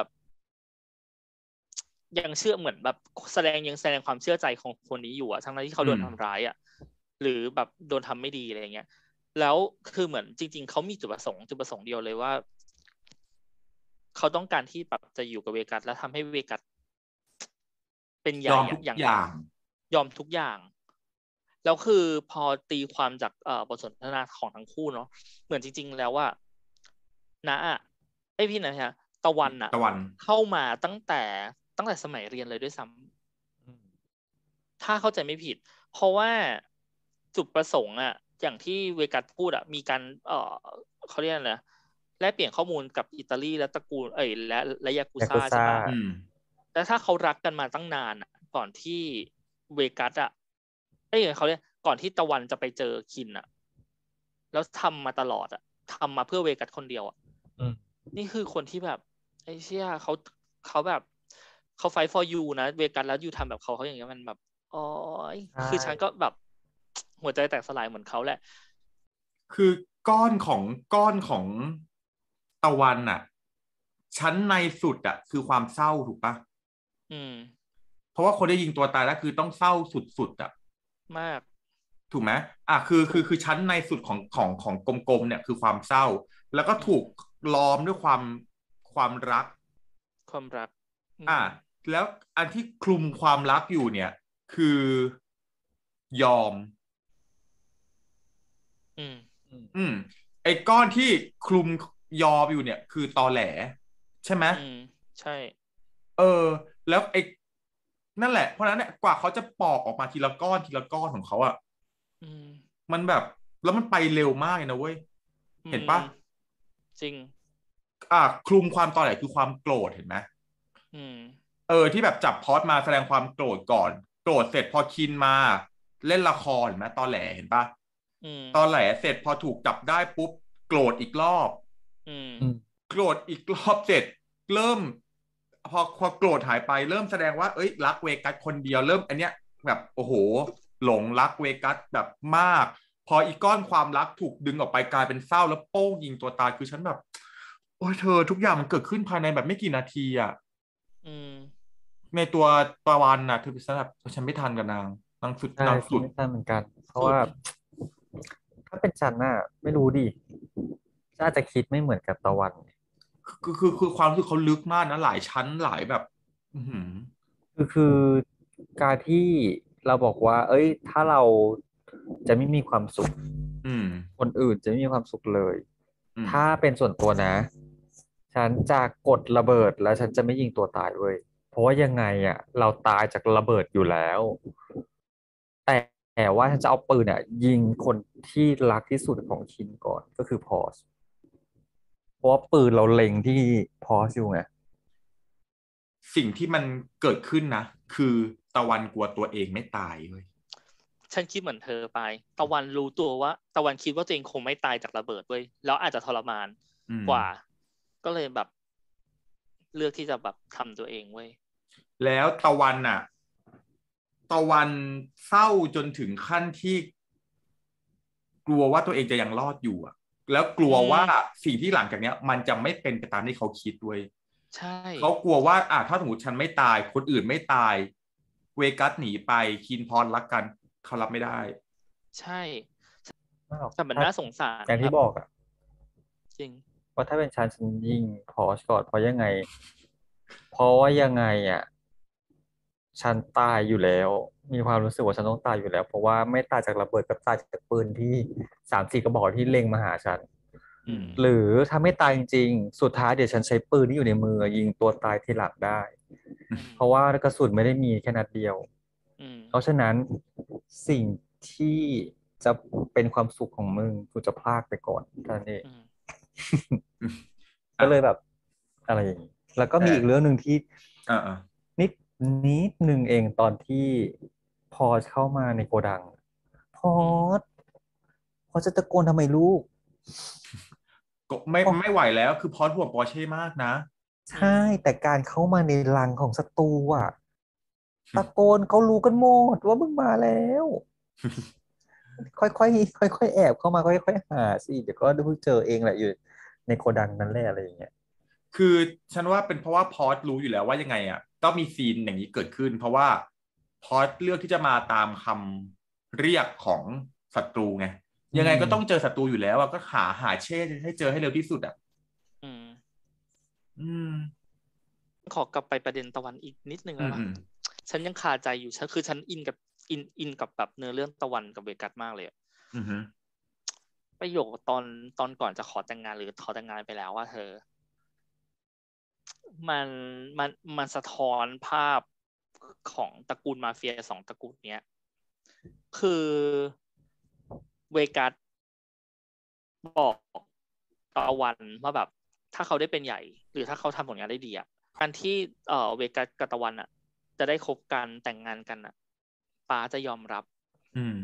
ยังเชื่อเหมือนแบบยังแสดงความเชื่อใจของคนนี้อยู่อะทั้งที่เขาโดนทำร้ายอะหรือแบบโดนทำไม่ดีอะไรเงี้ยแล้วคือเหมือนจริงๆเขามีจุดประสงค์เดียวเลยว่าเขาต้องการที่แบบจะอยู่กับเวกัสแล้วทำให้เวกัสเป็นใหญ่ยอมทุอะอย่างกอย่างยอมทุกอย่างแล้วคือพอตีความจากบทสนทนาของทั้งคู่เนาะเหมือนจริงๆแล้วว่านะอะไอพี่นะฮะตะวันอะตะวันเข้ามาตั้งแต่สมัยเรียนเลยด้วยซ้ำถ้าเข้าใจไม่ผิด เพราะว่าจุดประสงค์อะอย่างที่เวกัสพูดอะมีการเขาเรียกอะไรนะแลกเปลี่ยนข้อมูลกับอิตาลีและตระกูลและยากุยากุซ่าซ่าใช่ปะอืมแล้วถ้าเขารักกันมาตั้งนานอะก่อนที่เวกัสอะเขาเรียกก่อนที่ตะวันจะไปเจอคินอะแล้วทำมาตลอดอะทำมาเพื่อเวกัสคนเดียวอะอืมนี่คือคนที่แบบไอ้เชี่ยเขาแบบเขาไฟ for you นะเวกัสแล้วอยู่ทำแบบเขาอย่างเงี้ยมันแบบอ๋อใช่คือฉันก็แบบหัวใจแตกสลายเหมือนเขาแหละคือก้อนของตะวันอ่ะชั้นในสุดอ่ะคือความเศร้าถูกปะอืมเพราะว่าคนได้ยิงตัวตายแล้วคือต้องเศร้าสุดๆอ่ะมากถูกไหมอ่ะคือถูกคือคือชั้นในสุดของกลมๆเนี่ยคือความเศร้าแล้วก็อืมถูกล้อมด้วยความรักความรักอือ่ะมแล้วอันที่คลุมความรักอยู่เนี่ยคือยอมอืมอืมอืมไอ้ก้อนที่คลุมยออยู่เนี่ยคือตอแหลใช่ไหมอืมใช่เออแล้วไอ้นั่นแหละเพราะฉะนั้นเนี่ยกว่าเขาจะปอกออกมาทีละก้อนทีละก้อนของเขาอะอืมมันแบบแล้วมันไปเร็วมากเลยนะเว้ยอืมเห็นปะจริงคลุมความตอแหลคือความโกรธเห็นไหมอืมที่แบบจับพอสมาแสดงความโกรธก่อนโกรธเสร็จพอคินมาเล่นละครเห็นไหมตอแหลเห็นปะอืมตอแหลเสร็จพอถูกจับได้ปุ๊บโกรธอีกรอบอืมอืมโกรธอีกรอบเสร็จเริ่มพอโกรธหายไปเริ่มแสดงว่าเอ้ยรักเวกัสคนเดียวเริ่มอันเนี้ยแบบโอ้โหหลงรักเวกัสแบบมากพออีกก้อนความรักถูกดึงออกไปกลายเป็นเศร้าแล้วโป้งยิงตัวตายคือฉันแบบโอ้ยเธอทุกอย่างมันเกิดขึ้นภายในแบบไม่กี่นาทีอ่ะอืมในตัวตะวันน่ะเธอเป็นแบบฉันไม่ทันกับนางสุดใช่นางสุดฉันไม่ทราบเหมือนกันเพราะสุดว่าถ้าเป็นฉันน่ะไม่รู้ดิฉันอาจจะคิดไม่เหมือนกับตะวันคือความรู้สึกเขาลึกมากนะหลายชั้นหลายแบบอือหือคือการที่เราบอกว่าเอ้ยถ้าเราจะไม่มีความสุขอืมคนอื่นจะไม่มีความสุขเลยอืมถ้าเป็นส่วนตัวนะฉันจะกดระเบิดแล้วฉันจะไม่ยิงตัวตายเว้ยเพราะว่ายังไงอ่ะเราตายจากระเบิดอยู่แล้วแต่ว่าฉันจะเอาปืนอ่ะยิงคนที่รักที่สุดของชินก่อนก็คือพอสเพราะว่าปืนเราเล็งที่พอสอยู่ไงสิ่งที่มันเกิดขึ้นนะคือตะวันกลัวตัวเองไม่ตายเลยฉันคิดเหมือนเธอไปตะวันรู้ตัวว่าตะวันคิดว่าตัวเองคงไม่ตายจากระเบิดเว้ยแล้วอาจจะทรมานอืมกว่าก็เลยแบบเลือกที่จะแบบทำตัวเองเว้ยแล้วตะวันเศร้าจนถึงขั้นที่กลัวว่าตัวเองจะยังรอดอยู่อะแล้วกลัอืวว่ามสิ่งที่หลังจากเนี้ยมันจะไม่เป็นไปตามที่เขาคิดด้วยใช่เขากลัวว่าถ้าสมมติฉันไม่ตายคนอื่นไม่ตายเวกัสหนีไปคินพรรักกันเขารับไม่ได้ใช่ไม่หรอกแต่มันถ้าน่าสงสารอย่างครับที่บอกอ่ะจริงว่าถ้าเป็นฉันยิงพอสก่อนเพราะว่ายังไงอ่ะฉันตายอยู่แล้วมีความรู้สึกว่าฉันต้องตายอยู่แล้วเพราะว่าไม่ตายจากระเบิดก็ตายจากปืนที่3-4กระบอกที่เล็งมาหาฉันอืมหรือถ้าไม่ตายจริงๆสุดท้ายเดี๋ยวฉันใช้ปืนที่อยู่ในมือยิงตัวตายทีหลังได้อืมเพราะว่ากระสุนไม่ได้มีแค่นัดเดียวอืมเพราะฉะนั้นสิ่งที่จะเป็นความสุขของมึงกูจะพลากไปก่อนท่านั้นเองอืมอืมก็อ่ะเลยแบบอะไรอย่างนี้แล้วก็แต่มีอีกเรื่องหนึ่งที่อ่านิดนิดหนึ่งเองตอนที่พอเข้ามาในโกดังพออืมสพอสจะตะโกนทำไมลูกก็ไม่พอไม่ไหวแล้วคือพอสห่วงปอร์เช่มากนะอืใช่มแต่การเข้ามาในรังของศัตรูอ่ะตะโกนเขารู้กันหมดว่ามึงมาแล้ว ค่อยๆค่อยๆแอบเข้ามาค่อยๆหาสิเดี๋ยวก็ได้เจอเองแหละอยู่ในโกดังนั้นแหละอะไรอย่างเงี้ยคือฉันว่าเป็นเพราะว่าพอตรู้อยู่แล้วว่ายังไงอ่ะต้องมีซีนอย่างนี้เกิดขึ้นเพราะว่าพอตเลือกที่จะมาตามคำเรียกของศัตรูไงอืยังไงก็ต้องเจมอศัตรูอยู่แล้วอ่ะก็หาเช่ให้เจอให้เร็วที่สุดอ่ะอืมอืมขอกลับไปประเด็นตะวันอีกนิดนึงแล้วนะอืมอืมฉันยังคาใจอยู่ฉันอินกับแบบเนื้อเรื่องตะวันกับเวกัสมากเลยอะอืมประโยคตอนก่อนจะขอแต่งงานหรือขอแต่งงานไปแล้วว่าเธอมันมันสะท้อนภาพของตระกูลมาเฟียสองตระกูลเนี้ยคือเวกัสบอกตะวันว่าแบบถ้าเขาได้เป็นใหญ่หรือถ้าเขาทำผลงานได้ดีอ่ะการที่เวกัสกับตะวันอ่ะจะได้คบกันแต่งงานกันอ่ะป้าจะยอมรับอืม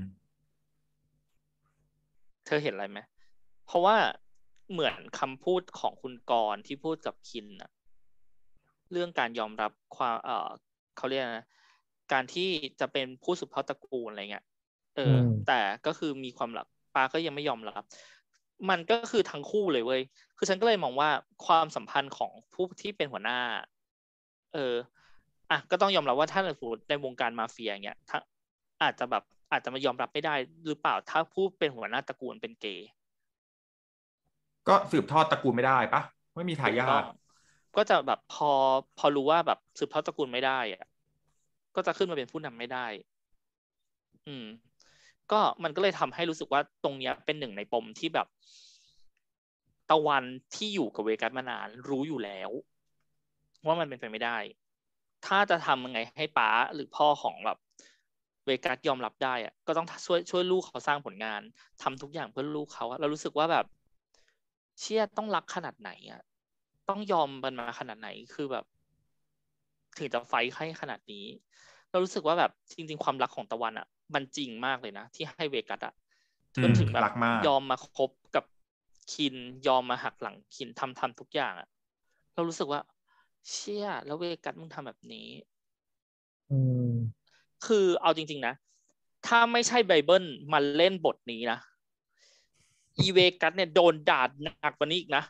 เธอเห็นอะไรไหมเพราะว่าเหมือนคำพูดของคุณกรณ์ที่พูดกับคินอ่ะเรื่องการยอมรับความเขาเรียกนะการที่จะเป็นผู้สืบทอดตระกูลอะไรเงี้ยอืมแต่ก็คือมีความลับป้าก็ยังไม่ยอมรับมันก็คือทั้งคู่เลยเว้ยคือฉันก็เลยมองว่าความสัมพันธ์ของผู้ที่เป็นหัวหน้าเอออ่ะก็ต้องยอมรับว่าถ้าสมมติในวงการมาเฟียเงี้ยถ้าอาจจะแบบอาจจะมายอมรับไม่ได้หรือเปล่าถ้าผู้เป็นหัวหน้าตระกูลเป็นเกย์ก็สืบทอดตระกูลไม่ได้ปะไม่มีทายาทถูกต้องก็จะแบบพอรู้ว่าแบบสืบทอดตระกูลไม่ได้อะก็จะขึ้นมาเป็นผู้นำไม่ได้ อืมก็มันก็เลยทำให้รู้สึกว่าตรงเนี้ยเป็นหนึ่งในปมที่แบบตะวันที่อยู่กับเวกัสมานานรู้อยู่แล้วว่ามันเป็นไปไม่ได้ถ้าจะทำยังไงให้ป๊าหรือพ่อของแบบเวกัสยอมรับได้อะก็ต้องช่วยลูกเขาสร้างผลงานทำทุกอย่างเพื่อลูกเขาอะเรารู้สึกว่าแบบเชี่ยต้องรักขนาดไหนอะต้องยอมมันมาขนาดไหนคือแบบถึงจะไฟท์ให้ขนาดนี้เรารู้สึกว่าแบบจริงๆความรักของตะวันอะมันจริงมากเลยนะที่ให้เวกัสอะอืมจนถึงแบบรักมากยอมมาคบกับคินยอมมาหักหลังคินทำทุกอย่างอะเรารู้สึกว่าเชี่ยแล้วเวกัสมึงทำแบบนี้อืมคือเอาจริงๆนะถ้าไม่ใช่ไบเบิลมาเล่นบทนี้นะอีเวกัสเนี่ยโดนด่าหนักกว่านี้อีกนะ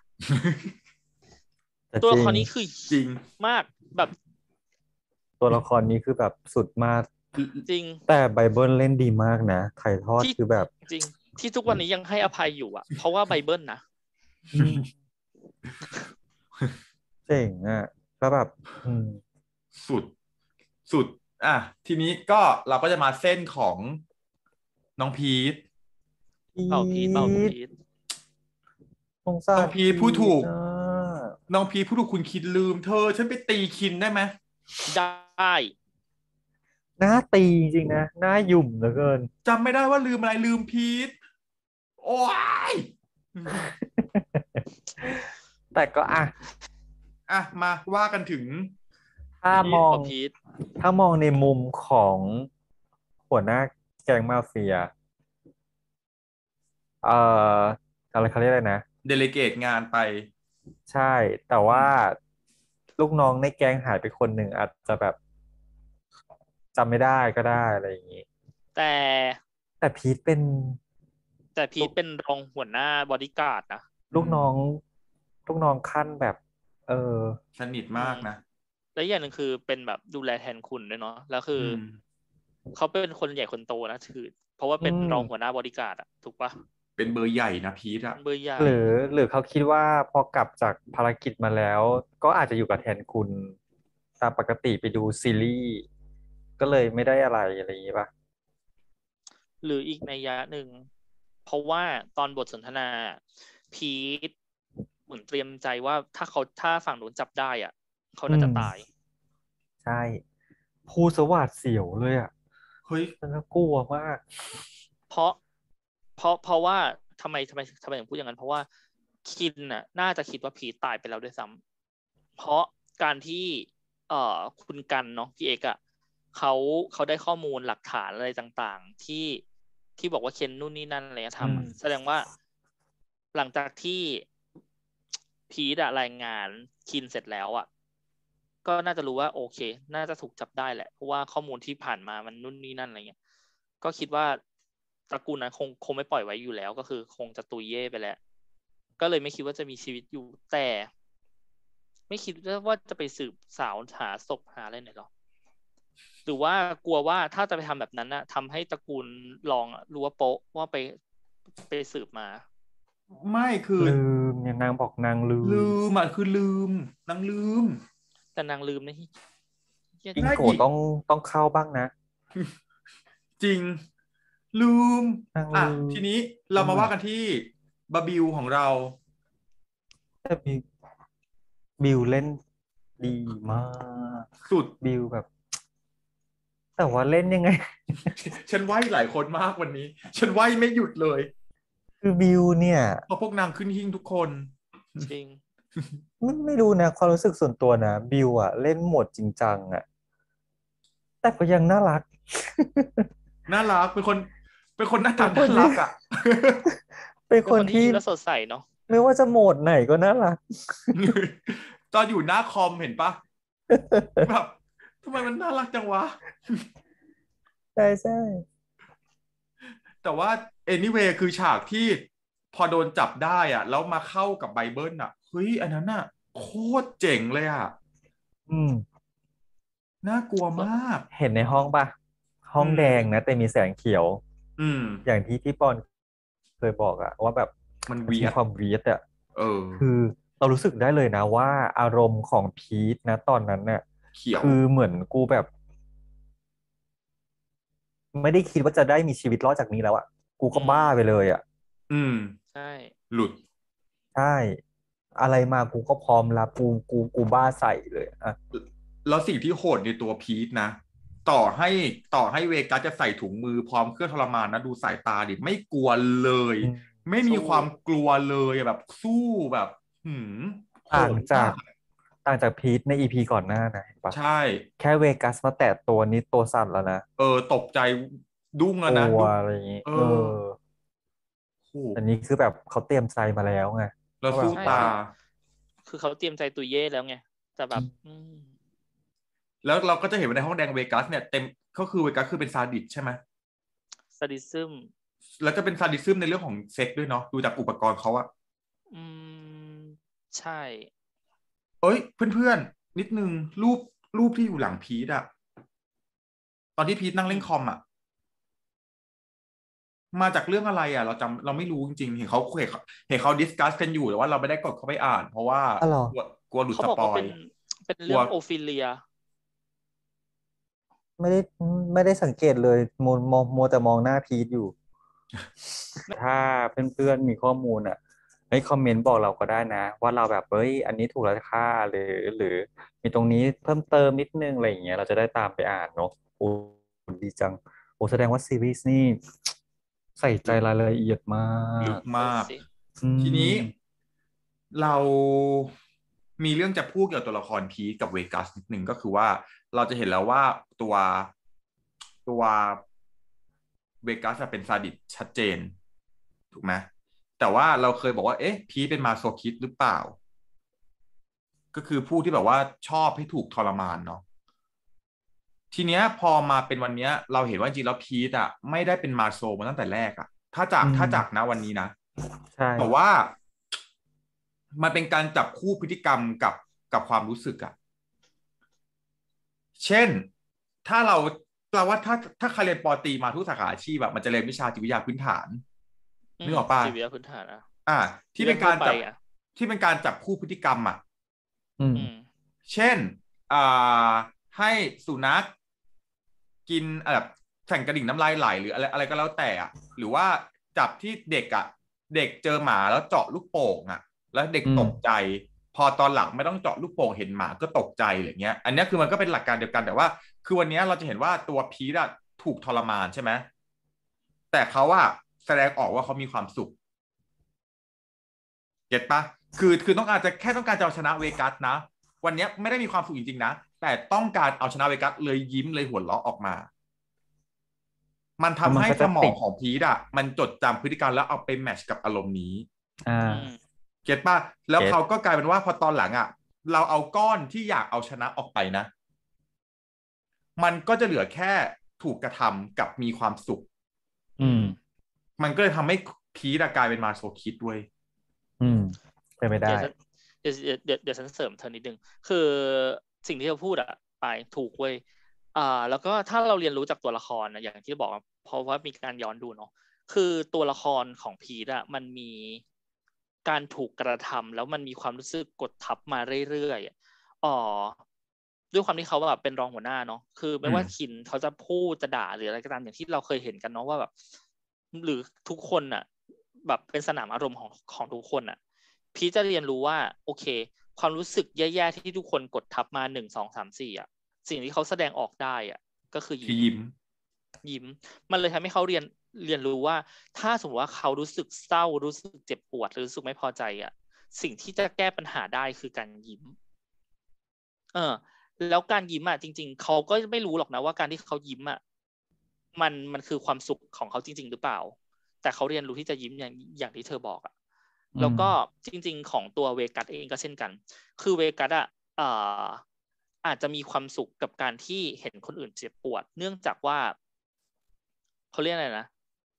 ตัวแต่จริงละครนี้คือจริงมากแบบตัวละครนี้คือแบบสุดมากจริงแต่ไบเบิลเล่นดีมากนะถ่ายทอดที่คือแบบจริงที่ทุกวันนี้ยังให้อภัยอยู่อ่ะเพราะว่าไบเบิลนะอืมเจ๋งอ่ะแล้วแบบอืมสุดสุดอ่ะทีนี้ก็เราก็จะมาเส้นของน้องพีทพีทเบาพีทสงสารน้องพีทพีพูดถูกทนะน้องพีทพูดถูกคุณคิดลืมเธอฉันไปตีคินได้ไหมได้หน้าตีจริงๆนะหน้าหยุ่มเหลือเกินจำไม่ได้ว่าลืมอะไรลืมพีทโอ้ยแต่ก็อ่ะอ่ะมาว่ากันถึงถ้าพีทมองเบาพีทถ้ามองในมุมของหัวหน้าแก๊งมาเฟียเอ่ออะไรเขาเรียกอะไรนะเดเลเกตงานไปใช่แต่อืว่ามลูกน้องในแก๊งหายไปคนหนึ่งอาจจะแบบจำไม่ได้ก็ได้อะไรอย่างนี้แต่แต่พีทเป็นแต่พีลูกทเป็นรองหัวหน้าบอดี้การ์ดนะอืมลูกน้องลูกน้องขั้นแบบเออสนิทอืมมากนะและอย่างหนึ่งคือเป็นแบบดูแลแทนคุณด้วยเนาะแล้วคืออืมเขาเป็นคนใหญ่คนโตนะถือเพราะว่าอืเป็นมรองหัวหน้าบอดี้การ์ดอะถูกปะเป็นเบอร์ใหญ่นะพีทอ่ะเบอร์ใหญ่หรือหรือเขาคิดว่าพอกลับจากภารกิจมาแล้วก็อาจจะอยู่กับแทนคุณตามปกติไปดูซีรีส์ก็เลยไม่ได้อะไรอะไรอย่างนี้ป่ะหรืออีกนัยยะหนึ่งเพราะว่าตอนบทสนทนาพีทเหมือนเตรียมใจว่าถ้าฝั่งนู้นจับได้อ่ะเขาอืมน่าจะตายใช่พูดสวัสดเสียวเลยอ่ะเฮ้ยฉันก็กลัวมากเพราะเพราะว่าทำไมถึงพูดอย่างนั้นเพราะว่าคินน่ะน่าจะคิดว่าพีทตายไปแล้วด้วยซ้ำเพราะการที่คุณกันเนาะพี่เอกอะเขาเขาได้ข้อมูลหลักฐานอะไรต่างๆที่บอกว่าเคนนู่นนี่นั่นอะไรอืมทำอะแสดงว่าหลังจากที่พีทอะรายงานคินเสร็จแล้วอะก็น่าจะรู้ว่าโอเค น่าจะถูกจับได้แหละเพราะว่าข้อมูลที่ผ่านมามันนู่นนี่นั่นอะไรเงี้ยก็คิดว่าตระกูลนั้นคงไม่ปล่อยไว้อยู่แล้วก็คือคงจะตุยเย่ไปแล้วก็เลยไม่คิดว่าจะมีชีวิตอยู่แต่ ไม่คิดว่าจะไปสืบสาวหาศพหาอะไรหน่อยหรอหรือว่ากลัวว่าถ้าจะไปทำแบบนั้นนะทำให้ตระกูลรองรู้ว่าโป๊ะว่าไปสืบมาไม่คือลืมเนี่ยนางบอกนางลืลืมมอ่ะคือลืมนางลืมแต่นางลืมนะเหี้ยอิงได้โกะอีกต้องเข้าบ้างนะจริง ลืมนางอ่ะลืมทีนี้เรามาว่ากันที่บาบิลของเราแต่บิวเล่นดีมากสุดบิวแบบ แต่ว่าเล่นยังไงฉันไหว้หลายคนมากวันนี้ ฉันไหว้ไม่หยุดเลยคือบิวเนี่ยเพราะพวกนางขึ้นหิ้งทุกคนจริงไม่รู้นะความรู้สึกส่วนตัวนะบิวอะเล่นโหมดจริงจังอะแต่ก็ยังน่ารักน่ารักเป็นคนหน้าตาน่ารักอ่ะเป็นเป็นคนคนที่ที่ยิ้มแล้วสดใสเนาะไม่ว่าจะโหมดไหนก็น่ารักตอนอยู่หน้าคอมเห็นปะแบบทำไมมันน่ารักจังวะใช่ใช่แต่ว่า anyway คือฉากที่พอโดนจับได้อ่ะแล้วมาเข้ากับไบเบิลอ่ะเฮ้ยอันนั้นอ่ะโคตรเจ๋งเลยอ่ะอืมน่ากลัวมากเห็นในห้องปะห้องแดงนะแต่มีแสงเขียวอืมอย่างที่ปอนเคยบอกอะว่าแบบมันมี weird ความเวียดอะเออคือเรารู้สึกได้เลยนะว่าอารมณ์ของพีทนะตอนนั้นน่ะเขียวคือเหมือนกูแบบ ไม่ได้คิดว่าจะได้มีชีวิตรอดจากนี้แล้วอะกูก็บ้าไปเลยอะอืมใช่หลุดใช่ อะไรมากูก็พร้อมรับกูบ้าใส่เลยอะแล้วสิ่งที่โหดในตัวพีทนะ ต่อให้เวกัสจะใส่ถุงมือพร้อมเครื่องทรมานนะดูสายตาดิไม่กลัวเลยอืมไม่มีความกลัวเลยแบบสู้แบบโหต่างดจากมากต่างจากพีทในอีพีก่อนหน้านะเห็นปะใช่แค่เวกัสมาแตะตัวนี้ตัวสั่นแล้วนะตกใจดุ้งกแล้วนะลัวดุ้งอะไรอย่างงี้เอเอออโหอันนี้คือแบบเขาเตรียมใจมาแล้วไงแล้วว่าแบบสู้ใช่ตาคือเขาเตรียมใจตุยเย่แล้วไงแต่แบบมแล้วเราก็จะเห็นว่าในห้องแดงเวกัสเนี่ยเต็มก็คือเวกัสคือเป็นซาดิสใช่ไหมซาดิซึมแล้วจะเป็นซาดิซึมในเรื่องของเซ็กด้วยเนาะดูจากอุปกรณ์เขาอะอืมใช่เอ้ยเพื่อนๆนิดนึงรูปที่อยู่หลังพีทอะตอนที่พีทนั่งเล่นคอมอะมาจากเรื่องอะไรอะเราไม่รู้จริงๆเห็นเขาดิสคัสกันอยู่แต่ว่าเราไม่ได้กดเข้าไปอ่าน เพราะว่าอ๋อเหรอกลัวหลุดเขาสบอกปอว่าย เป็นเรื่องกลัวโอฟิเลียไม่ได้สังเกตเลยมัวแต่มองหน้าพีทอยู่ ถ้าเพื่อนๆมีข้อมูลอ่ะให้คอมเมนต์บอกเราก็ได้นะ ว่าเราแบบเฮ้ยอันนี้ถูกแล้วค่าหรือมีตรงนี้เพิ่มเติมนิดนึงอะไรอย่างเงี้ยเราจะได้ตามไปอ่านเนาะโอ้ดีจังโอ้แสดงว่าซีรีส์นี่ใส่ใจรายละเอียดมาลึกกมากสิอืมทีนี้เรามีเรื่องจะพูดเกี่ยวกับตัวละครพีทกับเวกัสนิดหนึ่งก็คือว่าเราจะเห็นแล้วว่าตัวเวกัสเป็นซาดิสชัดเจนถูกไหมแต่ว่าเราเคยบอกว่าพีทเป็นมาโซคิสหรือเปล่า ก็คือผู้ที่แบบว่าชอบให้ถูกทรมานเนาะทีเนี้ยพอมาเป็นวันเนี้ยเราเห็นว่าจริงแล้วพีทอ่ะไม่ได้เป็นมาโซมาตั้งแต่แรกอ่ะถ้าจากนะวันนี้นะใช่แต่ว่ามันเป็นการจับคู่พฤติกรรมกับความรู้สึกอะเช่นถ้าเราว่าถ้าใครเรียนปอตรีมาทุกสาขาอาชีพแบบมันจะเรียนวิชาจิตวิทยาพื้นฐานนึกออกป่ะจิตวิทยาพื้นฐานอ่ะที่เป็นการจับเรื่องทั่วไปอะที่เป็นการจับคู่พฤติกรรมอะอืมอืมเช่นให้สุนัขกินแบบแข่งกระดิ่งน้ำลายไหลหรืออะไรก็แล้วแต่อะหรือว่าจับที่เด็กอะเด็กเจอหมาแล้วเจาะลูกโป่งอะแล้วเด็กอืมตกใจ พอตอนหลังไม่ต้องเจาะลูกโป่งเห็นหมาก็ตกใจอะไรเงี้ยอันนี้คือมันก็เป็นหลักการเดียวกันแต่ว่า คือวันนี้เราจะเห็นว่าตัวพีทอะถูกทรมานใช่ไหมแต่เขาอะแสดงออกว่าเขามีความสุขเก็ตปะคือต้องการจะแค่ต้องการจะเอาชนะเวกัสนะ วันนี้ไม่ได้มีความสุขจริงๆนะแต่ต้องการเอาชนะเวกัสเลยยิ้มเลยหัวเราะออกมา มันทำให้สมองของพีทอะมันจดจำพฤติกรรมแล้วเอาไปแมทช์กับอารมณ์นี้อ่าอืมเก็ตป่ะแล้วเก็ตเขาก็กลายเป็นว่าพอตอนหลังอ่ะเราเอาก้อนที่อยากเอาชนะออกไปนะมันก็จะเหลือแค่ถูกกระทำกับมีความสุขมันก็เลยทำให้พีทกลายเป็นมาโซคิสด้วยเป็นไปได้เดี๋ยวฉันเสริมเธอนิดนึงคือสิ่งที่เธอพูดอะไปถูกเว้ยแล้วก็ถ้าเราเรียนรู้จากตัวละครนะอย่างที่บอกเพราะว่ามีการย้อนดูเนาะคือตัวละครของพีทอะมันมีการถูกกระทำแล้วมันมีความรู้สึกกดทับมาเรื่อยๆด้วยความที่เขาแบบเป็นรองหัวหน้าเนาะคือไม่ว่าคินเขาจะพูดจะด่าหรืออะไรก็ตามอย่างที่เราเคยเห็นกันเนาะว่าแบบหรือทุกคนอะแบบเป็นสนามอารมณ์ของทุกคนอะพีทจะเรียนรู้ว่าโอเคความรู้สึกแย่ๆที่ทุกคนกดทับมา1 2 3 4อ่ะสิ่งที่เขาแสดงออกได้อ่ะก็คือยิ้มมันเลยทำให้เขาเรียนรู้ว่าถ้าสมมติว่าเขารู้สึกเศร้ารู้สึกเจ็บปวดหรือรู้สึกไม่พอใจอ่ะสิ่งที่จะแก้ปัญหาได้คือการยิ้มแล้วการยิ้มอ่ะจริงๆเขาก็ไม่รู้หรอกนะว่าการที่เขายิ้มอ่ะมันคือความสุขของเขาจริงๆหรือเปล่าแต่เขาเรียนรู้ที่จะยิ้มอย่างที่เธอบอกอ่ะแล้วก็จริงๆของตัวเวกัสเองก็เช่นกันคือเวกัสอ่ะอาจจะมีความสุขกับการที่เห็นคนอื่นเจ็บปวดเนื่องจากว่าเขาเรียกอะไรนะ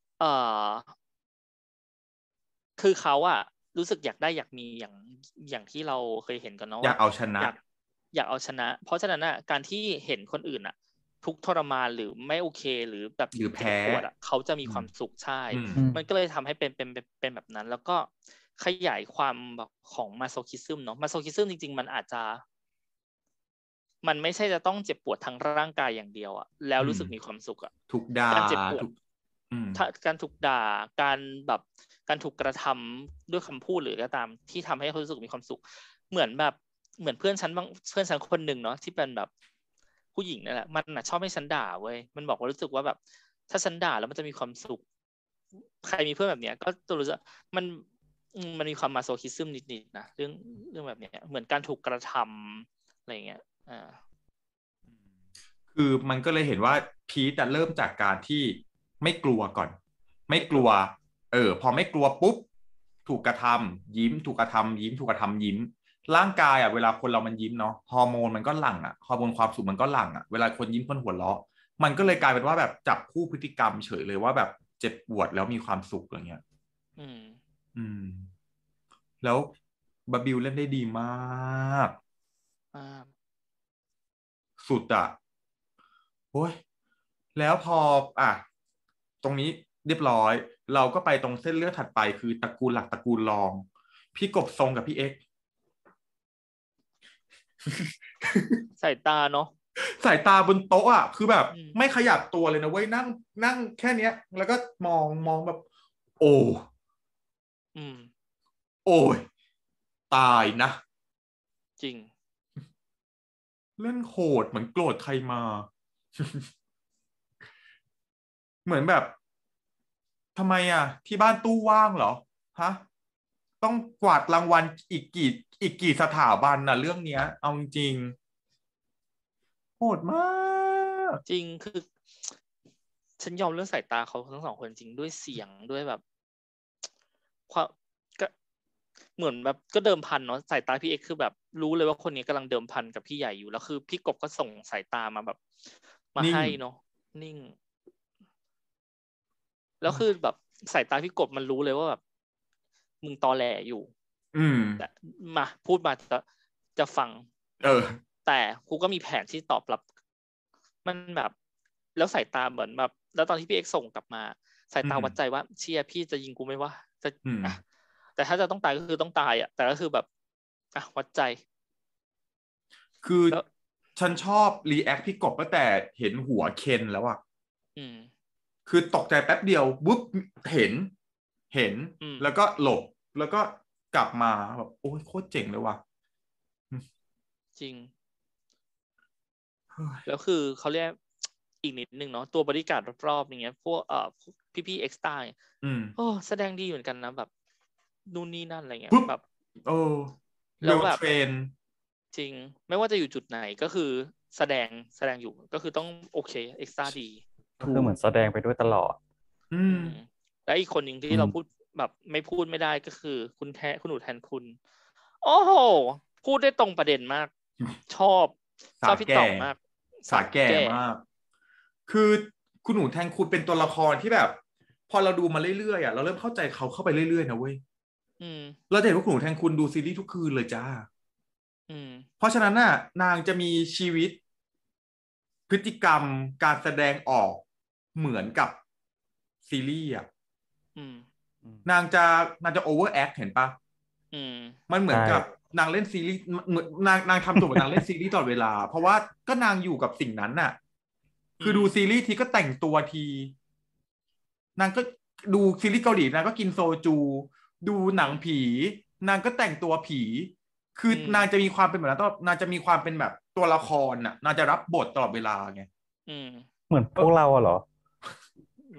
คือเขาอะรู้สึกอยากได้อยากมีอย่างที่เราเคยเห็นกันเนาะอยากเอาชนะอยากเอาชนะเพราะฉะนั้นอะการที่เห็นคนอื่นอะทุกทรมานหรือไม่โอเคหรือแบบหรือแพ้ปวดอะเขาจะมีความสุขใช่มันก็เลยทำให้เป็นแบบนั้นแล้วก็ขยายความของมาโซคิซึมเนาะมาโซคิซึมจริงๆมันอาจจะมันไม่ใช่จะต้องเจ็บปวดทางร่างกายอย่างเดียวอะแล้วรู้สึกมีความสุขอะถูกด่าการเจ็บปวดการถูกด่าการถูกกระทำด้วยคำพูดหรือก็ตามที่ทำให้เขารู้สึกมีความสุขเหมือนเพื่อนฉันคนหนึ่งเนาะที่เป็นแบบผู้หญิงนั่นแหละมันชอบให้ฉันด่าเว้ยมันบอกว่ารู้สึกว่าแบบถ้าฉันด่าแล้วมันจะมีความสุขใครมีเพื่อนแบบเนี้ยก็จะรู้สึกมันมีความมาโซคิซึมนิดๆนะเรื่องแบบเนี้ยเหมือนการถูกกระทำอะไรเงี้ยคือมันก็เลยเห็นว่าพีทเริ่มจากการที่ไม่กลัวก่อนไม่กลัวพอไม่กลัวปุ๊บถูกกระทำยิ้มถูกกระทำยิ้มถูกกระทำยิ้มร่างกายเวลาคนเรามันยิ้มเนาะฮอร์โมนมันก็หลั่งฮอร์โมนความสุขมันก็หลั่งเวลาคนยิ้มคนหัวเราะมันก็เลยกลายเป็นว่าแบบจับคู่พฤติกรรมเฉยเลยว่าแบบเจ็บปวดแล้วมีความสุขอย่างเงี้ยแล้วบาบิลเล่นได้ดีมากสุดโอ้ยแล้วพอตรงนี้เรียบร้อยเราก็ไปตรงเส้นเรื่องถัดไปคือตระกูลหลักตระกูลรองพี่กบทรงกับพี่เอ็กสายตาเนาะสายตาบนโต๊ะคือแบบไม่ขยับตัวเลยนะเว้ยนั่งแค่เนี้ยแล้วก็มองแบบโอ้โอ้ยตายนะจริงเล่นโหดเหมือนโกรธใครมาเหมือนแบบทำไมที่บ้านตู้ว่างเหรอฮะต้องกวาดรางวัลอีกกี่สถาบันเรื่องเนี้ยเอาจริงโหดมากจริงคือฉันยอมเรื่องสายตาเขาทั้งสองคนจริงด้วยเสียงด้วยแบบความก็เหมือนแบบก็เดิมพันเนาะสายตาพี่เอ็กคือแบบรู้เลยว่าคนนี้กำลังเดิมพันกับพี่ใหญ่อยู่แล้วคือพี่กบก็ส่งสายตามาแบบมาให้เนาะนิ่งแล้วคือแบบสายตาพี่กบมันรู้เลยว่าแบบมึงตอแหลอยู่แต่มาพูดมาจะฟังแต่กูก็มีแผนที่ตอบรับมันแบบแล้วสายตาเหมือนแบบแล้วตอนที่พี่เอ็กส่งกลับมาสายตาวัดใจว่าเชียพี่จะยิงกูไหมวะจะแต่ถ้าจะต้องตายก็คือต้องตายแต่ก็คือแบบวัดใจคือฉันชอบรีแอคพี่กบตั้งแต่เห็นหัวเคนแล้วคือตกใจแป๊บเดียวปุ๊บเห็นแล้วก็หลบแล้วก็กลับมาแบบโอ้ยโคตรเจ๋งเลยว่ะจริงแล้วคือเขาเรียกอีกนิดนึงเนาะตัวบริการรอบๆอย่างเงี้ยพวกพี่เอ็กซ์ต้าโอ้แสดงดีเหมือนกันนะแบบนู่นนี่นั่นอะไรเงี้ยแบบแล้วแบบจริงไม่ว่าจะอยู่จุดไหนก็คือแสดงอยู่ก็คือต้องโอเคเอ็กซ์ต้าดีคือเหมือนแสดงไปด้วยตลอดและอีกคนหนึ่งที่เราพูดแบบไม่พูดไม่ได้ก็คือคุณหนูแทนคุณโอ้โหพูดได้ตรงประเด็นมาก ชอบพี่ต่อมากสาแก่มาก คือคุณหนูแทนคุณเป็นตัวละครที่แบบ พอเราดูมาเรื่อยๆอ่ะเราเริ่มเข้าใจเขาเข้าไปเรื่อยๆนะเว้ยเราเห็นว่าคุณหนูแทนคุณดูซีรีส์ทุกคืนเลยจ้าเพราะฉะนั้นน่ะนางจะมีชีวิตพฤติกรรมการแสดงออกเหมือนกับซีรีส์อ่ะนางจะโอเวอร์แอคเห็นปะมันเหมือนกับนางเล่นซีรีส์เหมือนนางทำตัวเหมือนนางเล่นซีรีส์ตลอดเวลาเพราะว่าก็นางอยู่กับสิ่งนั้นน่ะคือดูซีรีส์ทีก็แต่งตัวทีนางก็ดูซีรีส์เกาหลีนางก็กินโซจูดูหนังผีนางก็แต่งตัวผีคือนางจะมีความเป็นแบบนั้นตลอดนางจะมีความเป็นแบบตัวละครน่ะนางจะรับบทตลอดเวลาไงเหมือนพวกเราอะเหรอไม่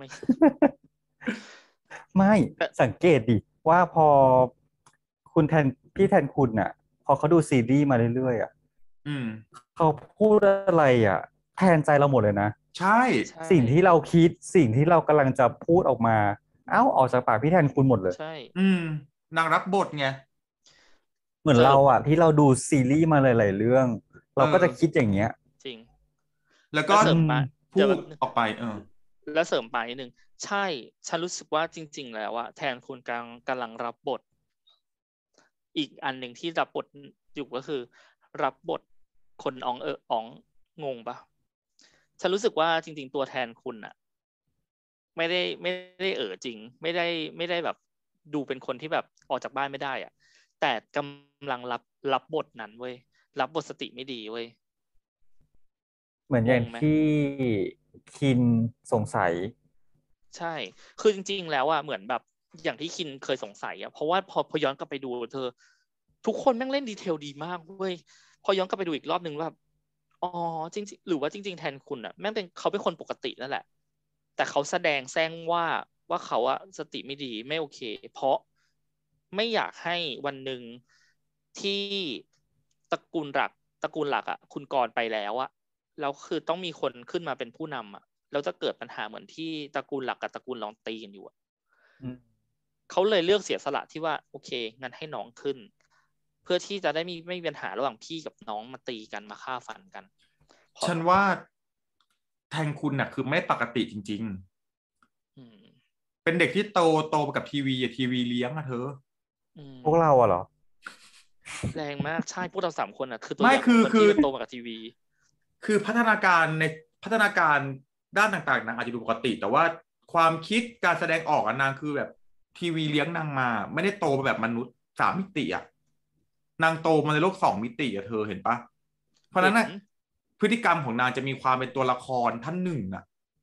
ไม่สังเกตดิว่าพอพี่แทนคุณน่ะ พอเขาดูซีรีส์มาเรื่อยๆอ่ะเขาพูดอะไรอ่ะแทนใจเราหมดเลยนะใช่สิ่งที่เราคิดสิ่งที่เรากำลังจะพูดออกมาออกจากปากพี่แทนคุณหมดเลยใช่นางรับบทไงเหมือนเราอ่ะที่เราดูซีรีส์มาหลายๆเรื่องเราก็จะคิดอย่างเงี้ยจริงแล้วก็พูดออกไปแล้วเสริมไปนิดนึงใช่ฉันรู้สึกว่าจริงๆแล้วอะแทนคุณกำลังรับบทอีกอันหนึ่งที่รับบทอยู่ก็คือรับบทคนอ๋องงงปะฉันรู้สึกว่าจริงๆตัวแทนคุณอะไม่ได้จริงไม่ได้แบบดูเป็นคนที่แบบออกจากบ้านไม่ได้อะแต่กำลังรับบทนั้นเว้ยรับบทสติไม่ดีเว้ยเหมือนอย่างที่คินสงสัยใช่คือจริงๆแล้วอะเหมือนแบบอย่างที่คินเคยสงสัยอะเพราะว่าพอย้อนกลับไปดูเธอทุกคนแม่งเล่นดีเทลดีมากเว้ยพอย้อนกลับไปดูอีกรอบนึงแบบอ๋อจริงๆหรือว่าจริงๆแทนคุณอะแม่งเขาเป็นคนปกตินั่นแหละแต่เขาแสดงแซงว่าเขาอะสติไม่ดีไม่โอเคเพราะไม่อยากให้วันหนึ่งที่ตระกูลหลักอะคุณกรไปแล้วอะแล้วคือต้องมีคนขึ้นมาเป็นผู้นำอะแล้วจะเกิดปัญหาเหมือนที่ตระกูลหลักกับตระกูลรองตีกันอยู่เขาเลยเลือกเสียสละที่ว่าโอเคงั้นให้น้องขึ้นเพื่อที่จะได้ไม่มีปัญหาระหว่างพี่กับน้องมาตีกันมาฆ่าฟันกันฉันว่าแทนคุณน่ะคือไม่ปกติจริงๆเป็นเด็กที่โตกับทีวีทีวีเลี้ยงอะเธอพวกเราอะเหรอแรงมากใช่พวกเรา3คนอะคือตัวอย่างคนที่โตมากับทีวีคือพัฒนาการด้านต่างๆนางอาจจะดูปกติแต่ว่าความคิดการแสดงออกนางคือแบบทีวีเลี้ยงนางมาไม่ได้โตแบบมนุษย์3 มิติอ่ะนางโตมาในโลก2 มิติอ่ะเธอเห็นปะเพราะนั้นน่ะพฤติกรรมของนางจะมีความเป็นตัวละครท่านหนึ่งอ่ะ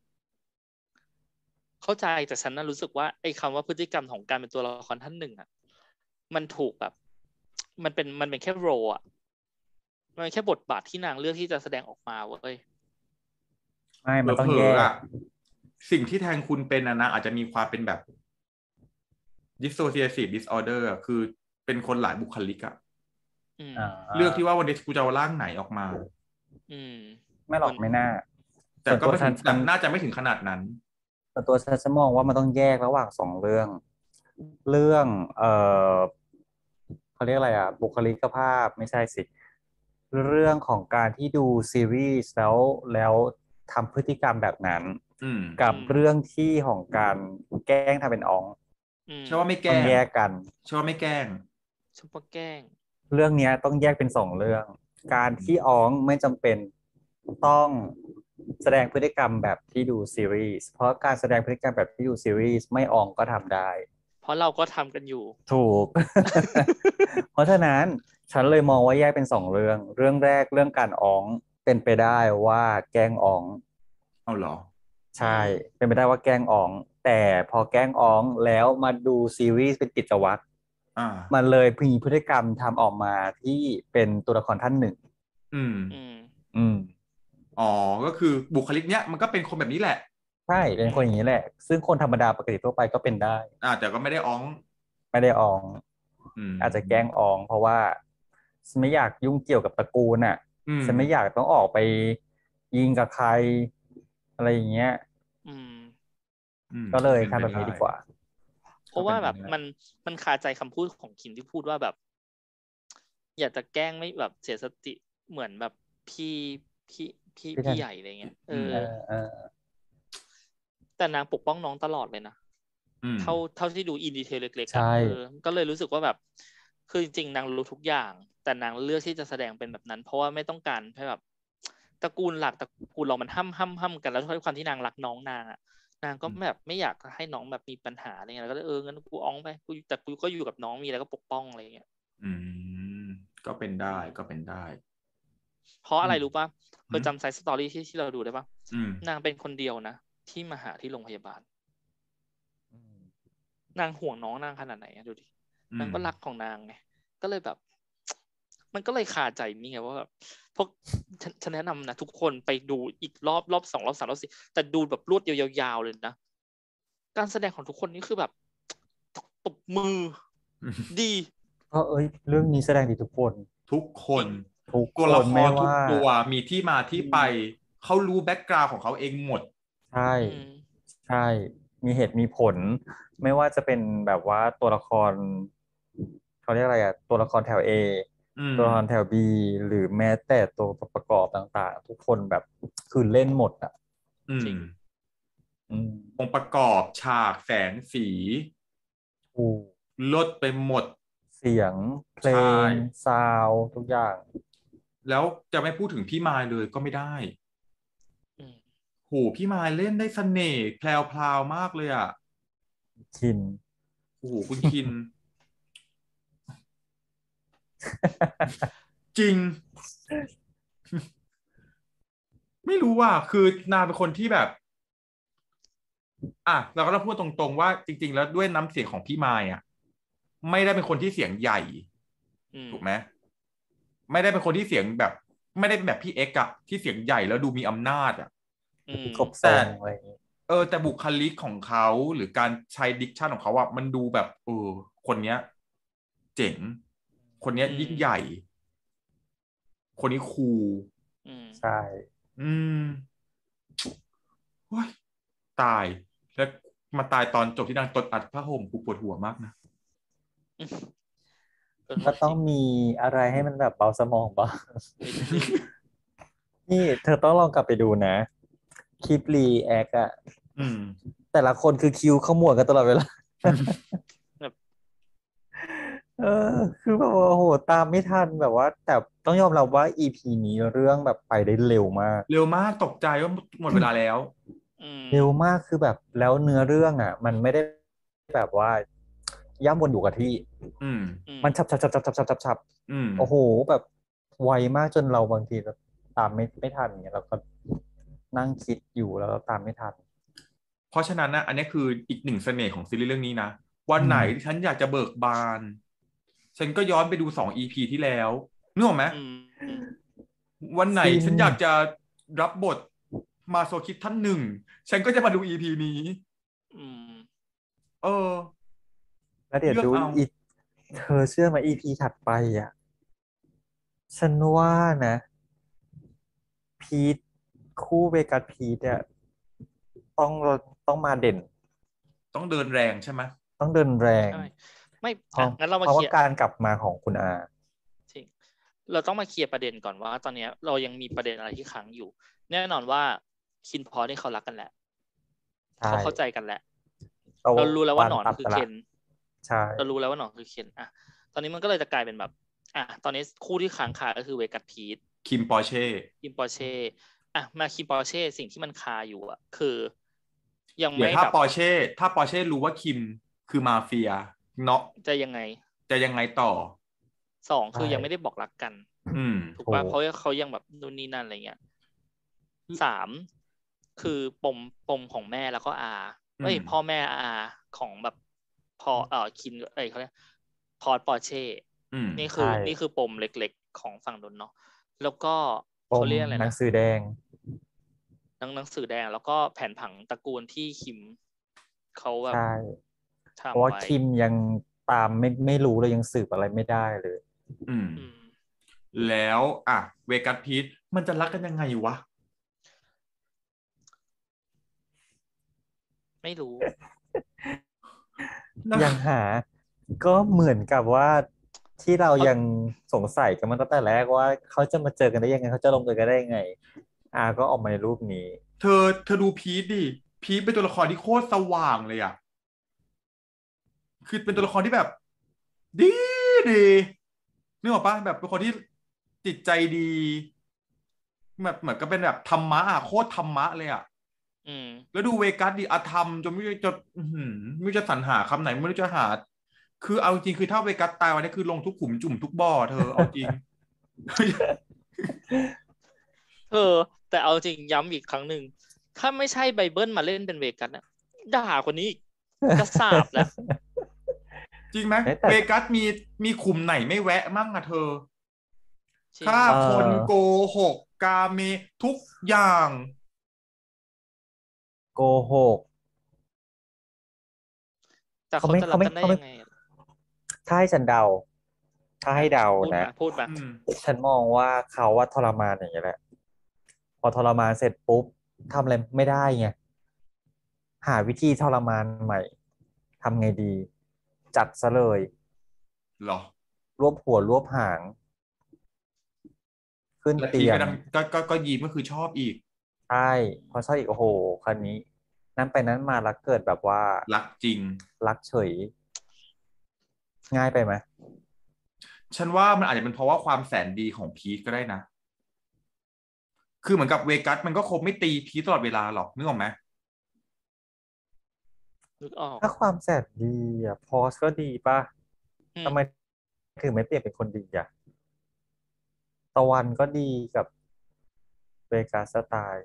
เข้าใจแต่ฉันน่ะรู้สึกว่าไอ้คำว่าพฤติกรรมของการเป็นตัวละครท่านหนึ่งอ่ะมันถูกแบบมันเป็นแค่โรอ่ะมันแค่บทบาทที่นางเลือกที่จะแสดงออกมาเว้ยไม่มันต้องแยกสิ่งที่แทนคุณเป็นนะอาจจะมีความเป็นแบบ dissociative disorder คือเป็นคนหลายบุคลิกอะเลือกที่ว่าวันนี้กูจะเอาร่างไหนออกมาไม่หรอกไม่น่าแต่ก็ไม่ถึงน่าจะไม่ถึงขนาดนั้นแต่ตัวฉันมองว่ามันต้องแยกระหว่าง2 เรื่องเขาเรียกอะไรอ่ะบุคลิกภาพไม่ใช่สิเรื่องของการที่ดูซีรีส์แล้วทำพฤติกรรมแบบนั้นกับเรื่องที่ของการแกล้งทำเป็นอ๋องใช่ว่าไม่แกล้งต้องแยกกันใช่ว่าไม่แกล้งเฉพาะแกล้งเรื่องนี้ต้องแยกเป็น2 เรื่องการที่อ๋องไม่จำเป็นต้องแสดงพฤติกรรมแบบที่ดูซีรีส์เพราะการแสดงพฤติกรรมแบบที่ดูซีรีส์ไม่อ๋องก็ทำได้เพราะเราก็ทำกันอยู่ถูก เพราะฉะนั้นฉันเลยมองว่าแยกเป็น2 เรื่องแรกเรื่องการอ๋องเป็นไปได้ว่าแกล้งอ๋องเอาเหรอใช่เป็นไปได้ว่าแกล้งอ๋องแต่พอแกล้งอ๋องแล้วมาดูซีรีส์เป็นกิจวัตรมันเลยมีพฤติกรรมทำออกมาที่เป็นตัวละครท่านหนึ่งอ๋อก็คือบุคลิกเนี้ยมันก็เป็นคนแบบนี้แหละใช่เป็นคนอย่างนี้แหละซึ่งคนธรรมดาปกติทั่วไปก็เป็นได้แต่ก็ไม่ได้อ๋องอาจจะแกล้งอ๋องเพราะว่าฉันไม่อยากยุ่งเกี่ยวกับตระกูลอ่ะฉันไม่อยากต้องออกไปยิงกับใครอะไรอย่างเงี้ยก็เลยทำแบบนี้ดีกว่าเพราะว่าแบบมันคาใจคำพูดของคินที่พูดว่าแบบอยากจะแกล้งไม่แบบเสียสติเหมือนแบบพี่พี่พี่ใหญ่อะไรเงี้ยเออแต่นางปกป้องน้องตลอดเลยนะอืมเท่าที่ดูอินดีเทลเล็กๆใช่ก็เลยรู้สึกว่าแบบคือจริงๆนางรู้ทุกอย่าง แต่นางเลือกที่จะแสดงเป็นแบบนั้น เพราะว่าไม่ต้องการให้แบบตระกูลหลักตระกูลเรามันห้ำกันแล้วด้วยความที่นางรักน้องนางอ่ะนางก็แบบไม่อยากให้น้องแบบมีปัญหาอะไรเงี้ยแล้วก็เลยงั้นกูอ้องไปแต่กูก็อยู่กับน้องมีอะไรก็ปกป้องอะไรเงี้ยอืมก็เป็นได้ก็เป็นได้เพราะอะไรรู้ป่ะเคอืยมจำไซส์สตอรี่ที่เราดูได้ป่ะอืมนางเป็นคนเดียวนะที่มาหาที่โรงพยาบาลอืมนางห่วงน้องนางขนาดไหนอะดูดิอืมนางก็รักของนางไง ก็เลยแบบ มันก็เลยคาใจนี่ไงว่าแบบพวกฉันแนะนำนะทุกคนไปดูอีกรอบ2 รอบ 3 รอบ 4แต่ดูแบบรวดเดียวยาวๆเลยนะ การแสดงของทุกคนนี่คือแบบตบมือดีก็เรื่องนี้แสดงดีทุกคนทุกคนทุกตัวคละนคไม่รทุกว่าตัวมีที่มาที่ไป เขารู้แบ็กกราวด์ของเขาเองหมดใช่อืมใช่ มีเหตุมีผล ไม่ว่าจะเป็นแบบว่าตัวละครเขาเรียกอะไรอะตัวละครแถว A อืมตัวละครแถว B หรือแม้แต่ตัวประกอบต่างๆ ทุกคนแบบคือเล่นหมดอ่ะอืจริมงอืมองค์ประกอบฉากแสงสีถูกลดไปหมดเสียงเพลใช่งซาวด์ทุกอย่างแล้วจะไม่พูดถึงพี่มายเลยก็ไม่ได้อืมโหพี่มายเล่นได้เสน่ห์แพรวๆมากเลยอ่ะชินโอ้โหคุณคิน จริง ไม่รู้ว่าคือนางเป็นคนที่แบบ อ่ะเราก็ต้องพูดตรงๆว่าจริงๆแล้วด้วยน้ำเสียงของพี่มายอ่ะไม่ได้เป็นคนที่เสียงใหญ่อืมถูกไหมไม่ได้เป็นคนที่เสียงแบบ ไม่ได้เป็นแบบพี่เอ็กซ์อะที่เสียงใหญ่แล้วดูมีอำนาจอะอืมกบทรงอะไรอย่างงี้แต่บุคลิกของเขาหรือการใช้ดิกชันของเขาอะมันดูแบบคนเนี้ย เจ๋ง คนเนี้ยอืมยิ่งใหญ่ คนนี้คูลอืมใช่อืมโอ้ยตาย แล้วมาตายตอนจบที่นางตดอัดผ้าห่มกูปวดหัวมากนะก็ต้องมีอะไรให้มันแบบเบาสมองบ้างนิดนึงนี่เธอต้องลองกลับไปดูนะคลิปรีแอคอะอืมแต่ละคนคือคิวขมวดกันตลอดเวลาแบบคือแบบว่าโอ้โหตามไม่ทันแบบว่า แต่ต้องยอมรับว่า EP นี้เรื่องแบบไปได้เร็วมากเร็วมากตกใจว่าหมดเวลาแล้วอืมเร็วมากคือแบบแล้วเนื้อเรื่องอ่ะ มันไม่ได้แบบว่าย่ำวนอยู่กับที่อืมมันฉับอืมโอ้โหแบบไวมากจนเราบางทีเราตามไม่ทันอย่างเงี้ยเราก็นั่งคิดอยู่แล้วเราตามไม่ทันเพราะฉะนั้นนะอันนี้คืออีกหนึ่งเสน่ห์ของซีรีส์เรื่องนี้นะวันไหนที่ฉันอยากจะเบิกบาน ฉันก็ย้อนไปดู2 EPที่แล้วนึกออกไหมอืม อืมวันไหนจริงฉันอยากจะรับบทมาโซคิดท่านหนึ่ง ฉันก็จะมาดู EP นี้อืมเออแล้วเดี๋ยวเลือกดูเอาอีกเธอเชื่อไหม EP ถัดไปอ่ะ ฉันว่านะพีทคู่เวกัสพีทอ่ะต้องต้องมาเด่นต้องเดินแรงใช่ไหมต้องเดินแรงใช่ ไม่เพราะงั้นเราเพมาราะเคว่าลียร์การกลับมาของคุณอาจริง เราต้องมาเคลียร์ประเด็นก่อนว่า ตอนเนี้ยเรายังมีประเด็นอะไรที่ค้างอยู่ แน่นอนว่าคินพอที่เขารักกันแหละใช่เขาเข้าใจกันแหละ เรารู้แล้วว่าหนอนคือเคนใช่เรารู้แล้วว่าหนอนคือเคนอ่ะ ตอนนี้มันก็เลยจะกลายเป็นแบบ ตอนนี้คู่ที่ค้างคาก็คือเวกัสพีทคิมปอร์เช่คิมปอร์เช่ มาคิมปอร์เช่สิ่งที่มันคาอยู่อ่ะ คือ ยังเดี๋ยไม่วถ้าแบบปอร์เช่รู้ว่าคิมคือมาเฟียเนาะจะยังไงจะยังไงต่อ 2 คือใช่ยังไม่ได้บอกรักกันอืมถูกป่ะถูกเพราะเขายังแบบนู่นนี่นั่นอะไรเงี้ย 3 คือปมของแม่แล้วก็พ่อแม่ของแบบพอคินเขาเรียกพอร์ตปอร์เช่อืมนี่ใช่คือปมเล็กๆของฝั่งนู้นเนาะ แล้วก็ปเขามเรียกอะไรหนันะงสือแดงหนังสือแดง แล้วก็แผนผังตระกูลที่คิมเขาแบบใช่ เพทำราะว่าไว้คิมยังตามไม่รู้เลยยังสืบอะไรไม่ได้เลยอืมอืมแล้วเวกัสพีทมันจะรักกันยังไงวะไม่รู้ยังหา ก็เหมือนกับว่าที่เรายังสงสัยกันมาตั้งแต่แรกว่าเขาจะมาเจอกันได้ยังไงเขาจะลงเอยกันได้ยังไงก็ออกมาในรูปนี้เธอดูพีทดิพีทเป็นตัวละครที่โคตรสว่างเลยอ่ะคือเป็นตัวละครที่แบบดีดีนึกออกปะแบบเป็นคนที่จิตใจดีแบบเหมือนกับเป็นแบบธรรมะอ่ะโคตรธรรมะเลยอ่ะอืมแล้วดูเวกัสดิอธรรมจนไม่รู้จะไม่รู้จะสรรหาคำไหนไม่รู้จะหาคือเอาจริงคือถ้าเวกัสตายวันนี้คือลงทุกขุมจุ่มทุกบ่อเธอเอาจริงแต่เอาจริงย้ำอีกครั้งหนึ่งถ้าไม่ใช่ไบเบิลมาเล่นเป็นเวกัสนะด่าคนนี้อีกกระสาบแล้วจริงไหมแต่เวกัสมีขุมไหนไม่แวะมั่งอะเธอจริงฆ่าเอคนอโกหกกาเมทุกอย่างโกหกแต่เขาไม่เขาจะรักกันได้เขาไม่เขาไม่ยังไงถ้าให้ฉันเดาถ้าให้เดาพูดนะมาอืมฉันมองว่าเขาว่าทรมานอย่างนี้ยแหละพอทรมานเสร็จปุ๊บทำอะไรไม่ได้ไงหาวิธีทรมานใหม่ทำไงดีจัดซะเลยเหรอรวบหัวรวบหางขึ้นแล้วพีเตียงก็ดังก็ยิ้มก็คือชอบอีกใช่พอชอบอีกโอ้โหคันนี้นั้นไปนั้นมาแล้วเกิดแบบว่ารักจริงรักเฉยง่ายไปไหมฉันว่ามันอาจจะเป็นเพราะว่าความแสนดีของพีคก็ได้นะคือเหมือนกับเวกัสมันก็คงไม่ตีพีคตลอดเวลาหรอกนึกออกไหมนึกออกถ้าความแสนดีพอสก็ดีป่ะอืมทำไมถึงไม่เปลี่ยนเป็นคนดีตะวันก็ดีกับเวกัสสไตล์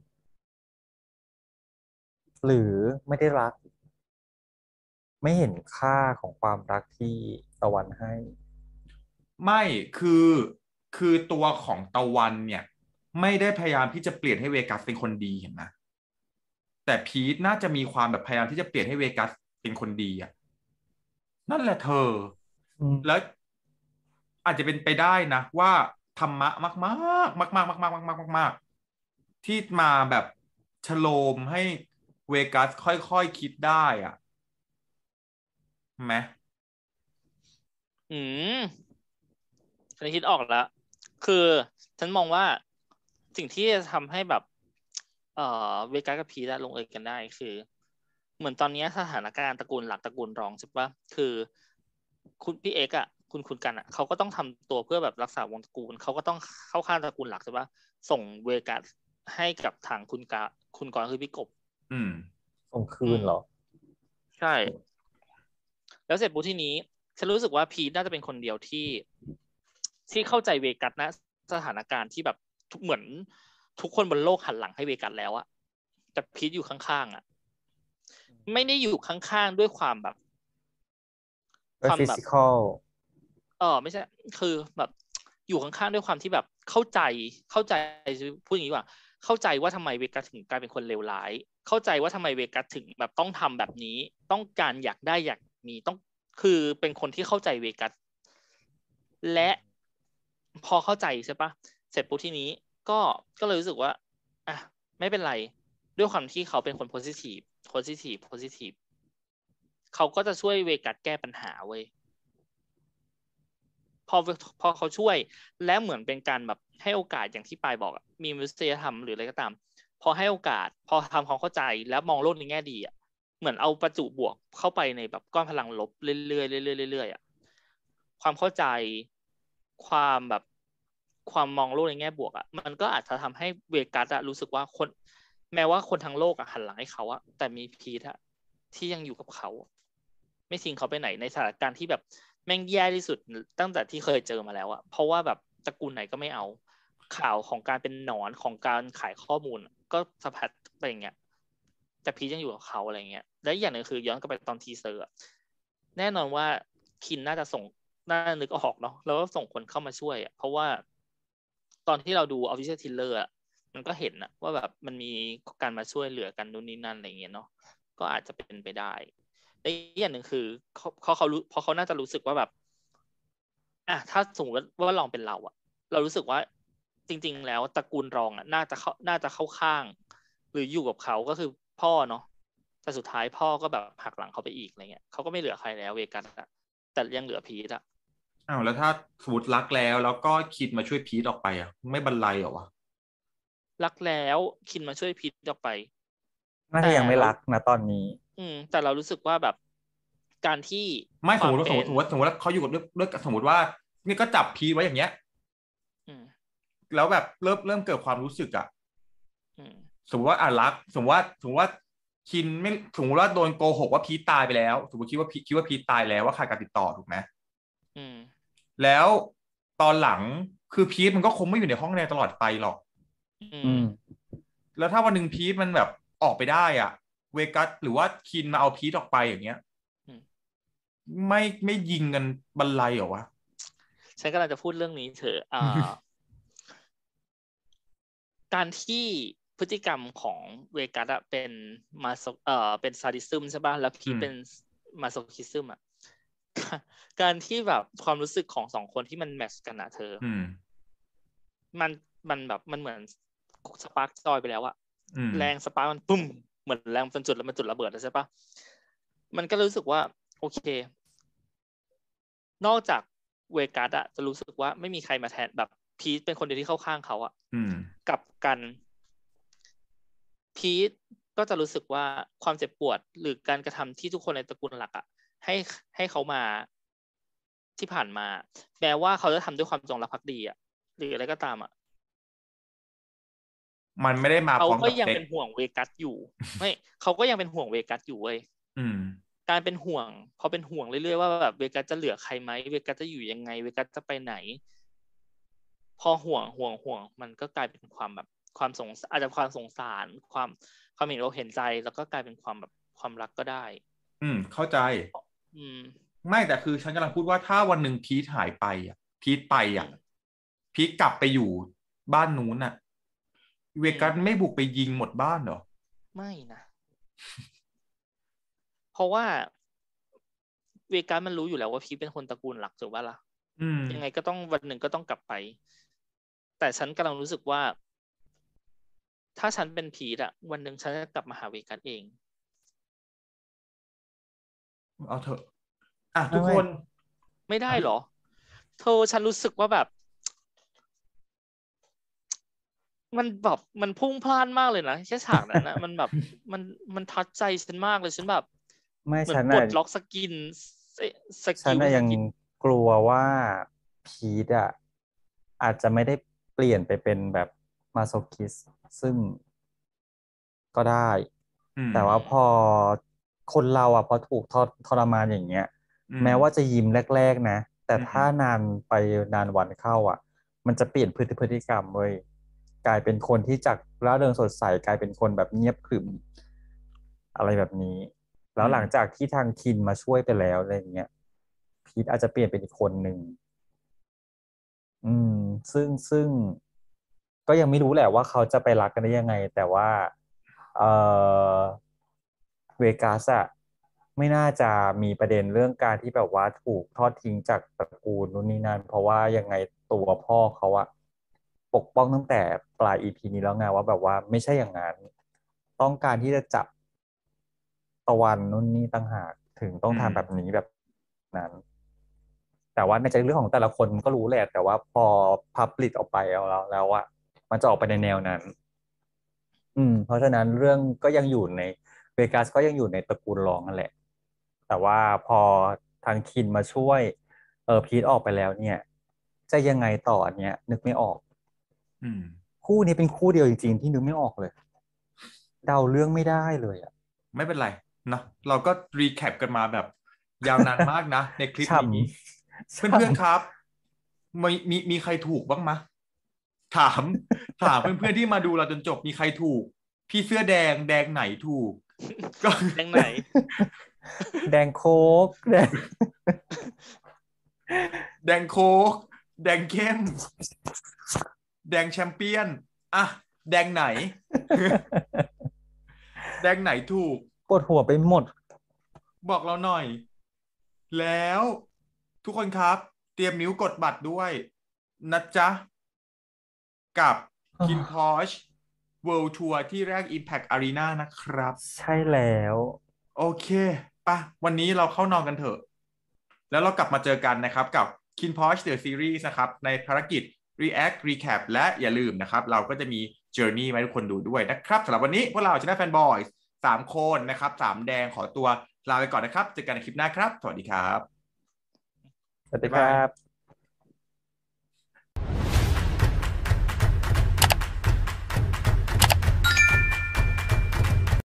หรือไม่ได้รักไม่เห็นค่าของความรักที่ตะวันให้ไม่คือคือตัวของตะวันเนี่ยไม่ได้พยายามที่จะเปลี่ยนให้เวกัสเป็นคนดีเห็นไหมแต่พีคน่าจะมีความแบบพยายามที่จะเปลี่ยนให้เวกัสเป็นคนดีอ่ะนั่นแหละเธออืมแล้วอาจจะเป็นไปได้นะว่าธรรมะมากๆมากๆมากๆมากๆมากๆที่มาแบบชโลมให้เวกัสค่อยๆคิดได้อ่ะไหมอืมฉันคิดออกแล้วคือฉันมองว่าสิ่งที่จะทำให้แบบเวกัสกับพีทลงเอยกันได้คือเหมือนตอนนี้สถานการณ์ตระกูลหลักตระกูลรองใช่ปะคือคุณพี่เอกอะคุณกันอะเขาก็ต้องทำตัวเพื่อแบบรักษาวงตระกูลเขาก็ต้องเข้าข้างตระกูลหลักใช่ปะส่งเวกัสให้กับทางคุณกรคือพี่กบอืมส่งคือืมนเหรอใช่แล้วเสร็จปุ๊บที่นี้ฉันรู้สึกว่าพีทน่าจะเป็นคนเดียวที่เข้าใจเวกัสนะสถานการณ์ที่แบบเหมือนทุกคนบนโลกหันหลังให้เวกัสแล้วอะแต่พีทอยู่ข้างๆอะไม่ได้อยู่ข้างๆด้วยความแบบความแบบด้วยฟิสิคอลไม่ใช่คือแบบอยู่ข้างๆด้วยความที่แบบเข้าใจพูดอย่างนี้ว่าเข้าใจว่าทำไมเวกัสถึงกลายเป็นคนเลวร้ายเข้าใจว่าทำไมเวกัสถึงแบบต้องทำแบบนี้ต้องการอยากได้อยากมีต้องคือเป็นคนที่เข้าใจเวกัสและพอเข้าใจใช่ปะเสร็จปุ๊บทีนี้ก็ก็เลยรู้สึกว่าอ่ะไม่เป็นไรด้วยความที่เขาเป็นคนโพซิทีฟเขาก็จะช่วยเวกัสแก้ปัญหาเว้ย พอพอเขาช่วยและเหมือนเป็นการแบบให้โอกาสอย่างที่ปายบอกมีมนุษยธรรมหรืออะไรก็ตามพอให้โอกาสพอทำความเข้าใจแล้วมองโลกในแง่ดีเหมือนเอาประจุบวกเข้าไปในแบบก้อนพลังลบเรื่อยๆเรื่อยๆเรื่อยๆความเข้าใจความแบบความมองโลกในแง่บวกมันก็อาจจะทำให้เวกัสรู้สึกว่าคนแม้ว่าคนทั้งโลกหันหลังให้เขาแต่มีพีทที่ยังอยู่กับเขาไม่ทิ้งเขาไปไหนในสถานการณ์ที่แบบแม่งแย่ที่สุดตั้งแต่ที่เคยเจอมาแล้วเพราะว่าแบบตระกูลไหนก็ไม่เอาข่าวของการเป็นหนอนของการขายข้อมูลก็สะพัดไปอย่างเงี้ยแต่พีทยังอยู่กับเขาอะไรเงี้ยและอย่างหนึ่งคือย้อนกลับไปตอนทีเซอร์แน่นอนว่าคินน่าจะส่งน่านึกออกเนาะแล้วก็ส่งคนเข้ามาช่วยเพราะว่าตอนที่เราดู Official Trailer มันก็เห็นว่าแบบมันมีการมาช่วยเหลือกันนู่นนี่นั่นอะไรเงี้ยเนาะก็อาจจะเป็นไปได้และอีกอย่างหนึ่งคือเพราะเขาน่าจะรู้สึกว่าแบบถ้าสมมติว่าลองเป็นเราเรารู้สึกว่าจริงๆแล้วตระกูลรองน่าจะเข้าข้างหรืออยู่กับเขาก็คือพ่อเนาะแต่สุดท้ายพ่อก็แบบหักหลังเขาไปอีกอะไรเงี้ยเขาก็ไม่เหลือใครแล้วเวกัสแต่ยังเหลือพีทอ้าวแล้วถ้าสมมติรักแล้วก็คิดมาช่วยพีทออกไปอ่ะไม่บันไลเหรอวะรักแล้วคินมาช่วยพีทออกไปน่าจะแต่ยังไม่เรารักนะตอนนี้แต่เรารู้สึกว่าแบบการที่ไม่ความเป็นสมมติว่าเขาอยู่กับด้วยสมมติว่านี่ก็จับพีทไว้อย่างเงี้ยอืมแล้วแบบเริ่มเกิดความรู้สึกอ่ะอืมสมมติว่ารักสมมติว่าคินไม่สมมติว่าโดนโกหกว่าพีทตายไปแล้วสมมติคิดว่าพีทตายแล้วว่าขาดการติดต่อถูกไหมอืมแล้วตอนหลังคือพีทมันก็คงไม่อยู่ในห้องแดงตลอดไปหรอกอือืมมแล้วถ้าวันหนึ่งพีทมันแบบออกไปได้อ่ะเวกัสหรือว่าคินมาเอาพีทออกไปอย่างเงี้ยอืมไม่ยิงกันบันไลเหรอวะฉันกำลังจะพูดเรื่องนี้เถอะการที่พฤติกรรมของเวกัสอะเป็นมาโซเป็นซาดิซึมใช่ป่ะแล้วพีอืมทเป็นมาโซคิซึมอะการที่แบบความรู้สึกของสองคนที่มันแมทช์กันอะเธออืมมันมันแบบมันเหมือนสปาร์กจอยไปแล้วอะอืมแรงสปาร์กมันปุ้มเหมือนแรงเป็นจุดแล้วมันจุดระเบิดแล้วใช่ปะมันก็รู้สึกว่าโอเคนอกจากเวกัสอะจะรู้สึกว่าไม่มีใครมาแทนแบบพีทเป็นคนเดียวที่เข้าข้างเขาอะอืมกับกันพีทก็จะรู้สึกว่าความเจ็บปวดหรือการกระทำที่ทุกคนในตระกูลหลักอะให้ให้เขามาที่ผ่านมาแม้ว่าเขาจะทำด้วยความจงรักภักดีอะหรืออะไรก็ตามอะมันไม่ได้มาพเขาร้อมกับเซ็กก็ยังเป็นห่วงเวกัสอยู่ไม่เขาก็ยังเป็นห่วงเวกัสอยู่เว้ยอืมการเป็นห่วงพอเป็นห่วงเรื่อยๆว่าแบบเวกัสจะเหลือใครไหมเวกัสจะอยู่ยังไงเวกัสจะไปไหนพอห่วงมันก็กลายเป็นความแบบความสงสารอาจจะความสงสารความเห็นอกเห็นใจแล้วก็กลายเป็นความแบบความรักก็ได้เข้าใจอืมไม่แต่คือฉันกำลังพูดว่าถ้าวันหนึ่งพีทหายไปอ่ะพีทไปอ่ะอืมพีทกลับไปอยู่บ้านนู้นอ่ะเวอืมกัสไม่บุกไปยิงหมดบ้านเหรอไม่นะเพราะว่าเวกัสมันรู้อยู่แล้วว่าพีทเป็นคนตระกูลหลักถูกป่ะล่ะอืมยังไงก็ต้องวันหนึ่งก็ต้องกลับไปแต่ฉันกำลังรู้สึกว่า ถ้าฉันเป็นพีทอะวันหนึ่งฉันจะกลับมาหาเวกัสเองเอาเถอะอ่ะทุไม่ไม่กคนไม่ได้อ่ะทุกหรอเธอฉันรู้สึกว่าแบบมันแบบมันพุ่งพล่านมากเลยนะแค่ฉากนั้นนะมันแบบมันมันทัดใจฉันมากเลยฉันแบบไม่เหมือนฉันน่ะปลดล็อกสกินสสฉันน่ะยังกิลสกินกลัวว่าพีทอ่ะอาจจะไม่ได้เปลี่ยนไปเป็นแบบมาโซคิสซึ่งก็ได้อืมแต่ว่าพอคนเราอ่ะพอถูกทรมานอย่างเงี้ยอืมแม้ว่าจะยิ้มแรกๆนะแต่อืมถ้านานไปนานวันเข้าอ่ะมันจะเปลี่ยนพฤติกรรมเว้ยกลายเป็นคนที่จากร่าเริงสดใสกลายเป็นคนแบบเงียบขรึมอะไรแบบนี้แล้อืมวหลังจากที่ทางคินมาช่วยไปแล้วอะไรอย่างเงี้ยพีทอาจจะเปลี่ยนเป็นอีกคนหนึ่งอืมซึ่งก็ยังไม่รู้แหละว่าเขาจะไปรักกันได้ยังไงแต่ว่าเออเวกัสอะไม่น่าจะมีประเด็นเรื่องการที่แบบว่าถูกทอดทิ้งจากตระกูลนู่นนี่นั่นเพราะว่ายังไงตัวพ่อเขาอะปกป้องตั้งแต่ปลายอีพีนี้แล้วไงว่าแบบว่าไม่ใช่อย่างนั้นต้องการที่จะจับตะวันนู่นนี่ต่างหากถึงต้องอืมทำแบบนี้แบบนั้น แต่ว่าในใจเรื่องของแต่ละคนมันก็รู้แหละแต่ว่าพอพับลิตออกไปแล้วอะมันจะออกไปในแนวนั้นเพราะฉะนั้นเรื่องก็ยังอยู่ในเวกัสก็ยังอยู่ในตระกูลรองนั่นแหละแต่ว่าพอทางคินมาช่วยพีทออกไปแล้วเนี่ยจะยังไงต่ออันเนี้ยนึกไม่ออกอืมคู่นี้เป็นคู่เดียวจริงๆที่นึกไม่ออกเลยเดาเรื่องไม่ได้เลยอะไม่เป็นไรเนาะเราก็รีแคปกันมาแบบยาวนานมากนะในคลิฉ่ปนี้ำเฉ่พื่อนๆครับมีใครถูกบ้างมะถามถามเพื่อนๆที่มาดูเราจนจบมีใครถูกพี่เสื้อแดงแดงไหนถูกก็แดงไหนแดงโค้กแดงแดงโค้กแดงเข้มแดงแชมเปี้ยนอ่ะแดงไหนแดงไหนถูกปวดหัวไปหมดบอกเราหน่อยแล้วทุกคนครับเตรียมนิ้วกดบัตรด้วยนะจ๊ะกับ Kin Porsche World Tour ที่แรก Impact Arena นะครับใช่แล้วโอเคป่ะวันนี้เราเข้านอนกันเถอะแล้วเรากลับมาเจอกันนะครับกับ Kin Porsche The Series นะครับในภารกิจ React Recap และอย่าลืมนะครับเราก็จะมี Journey มาให้ทุกคนดูด้วยนะครับสำหรับวันนี้พวกเรา Channel Fanboys 3 คนนะครับ3แดงขอตัวลาไปก่อนนะครับเจอกันในคลิปหน้าครับสวัสดีครับสวัสดีครับ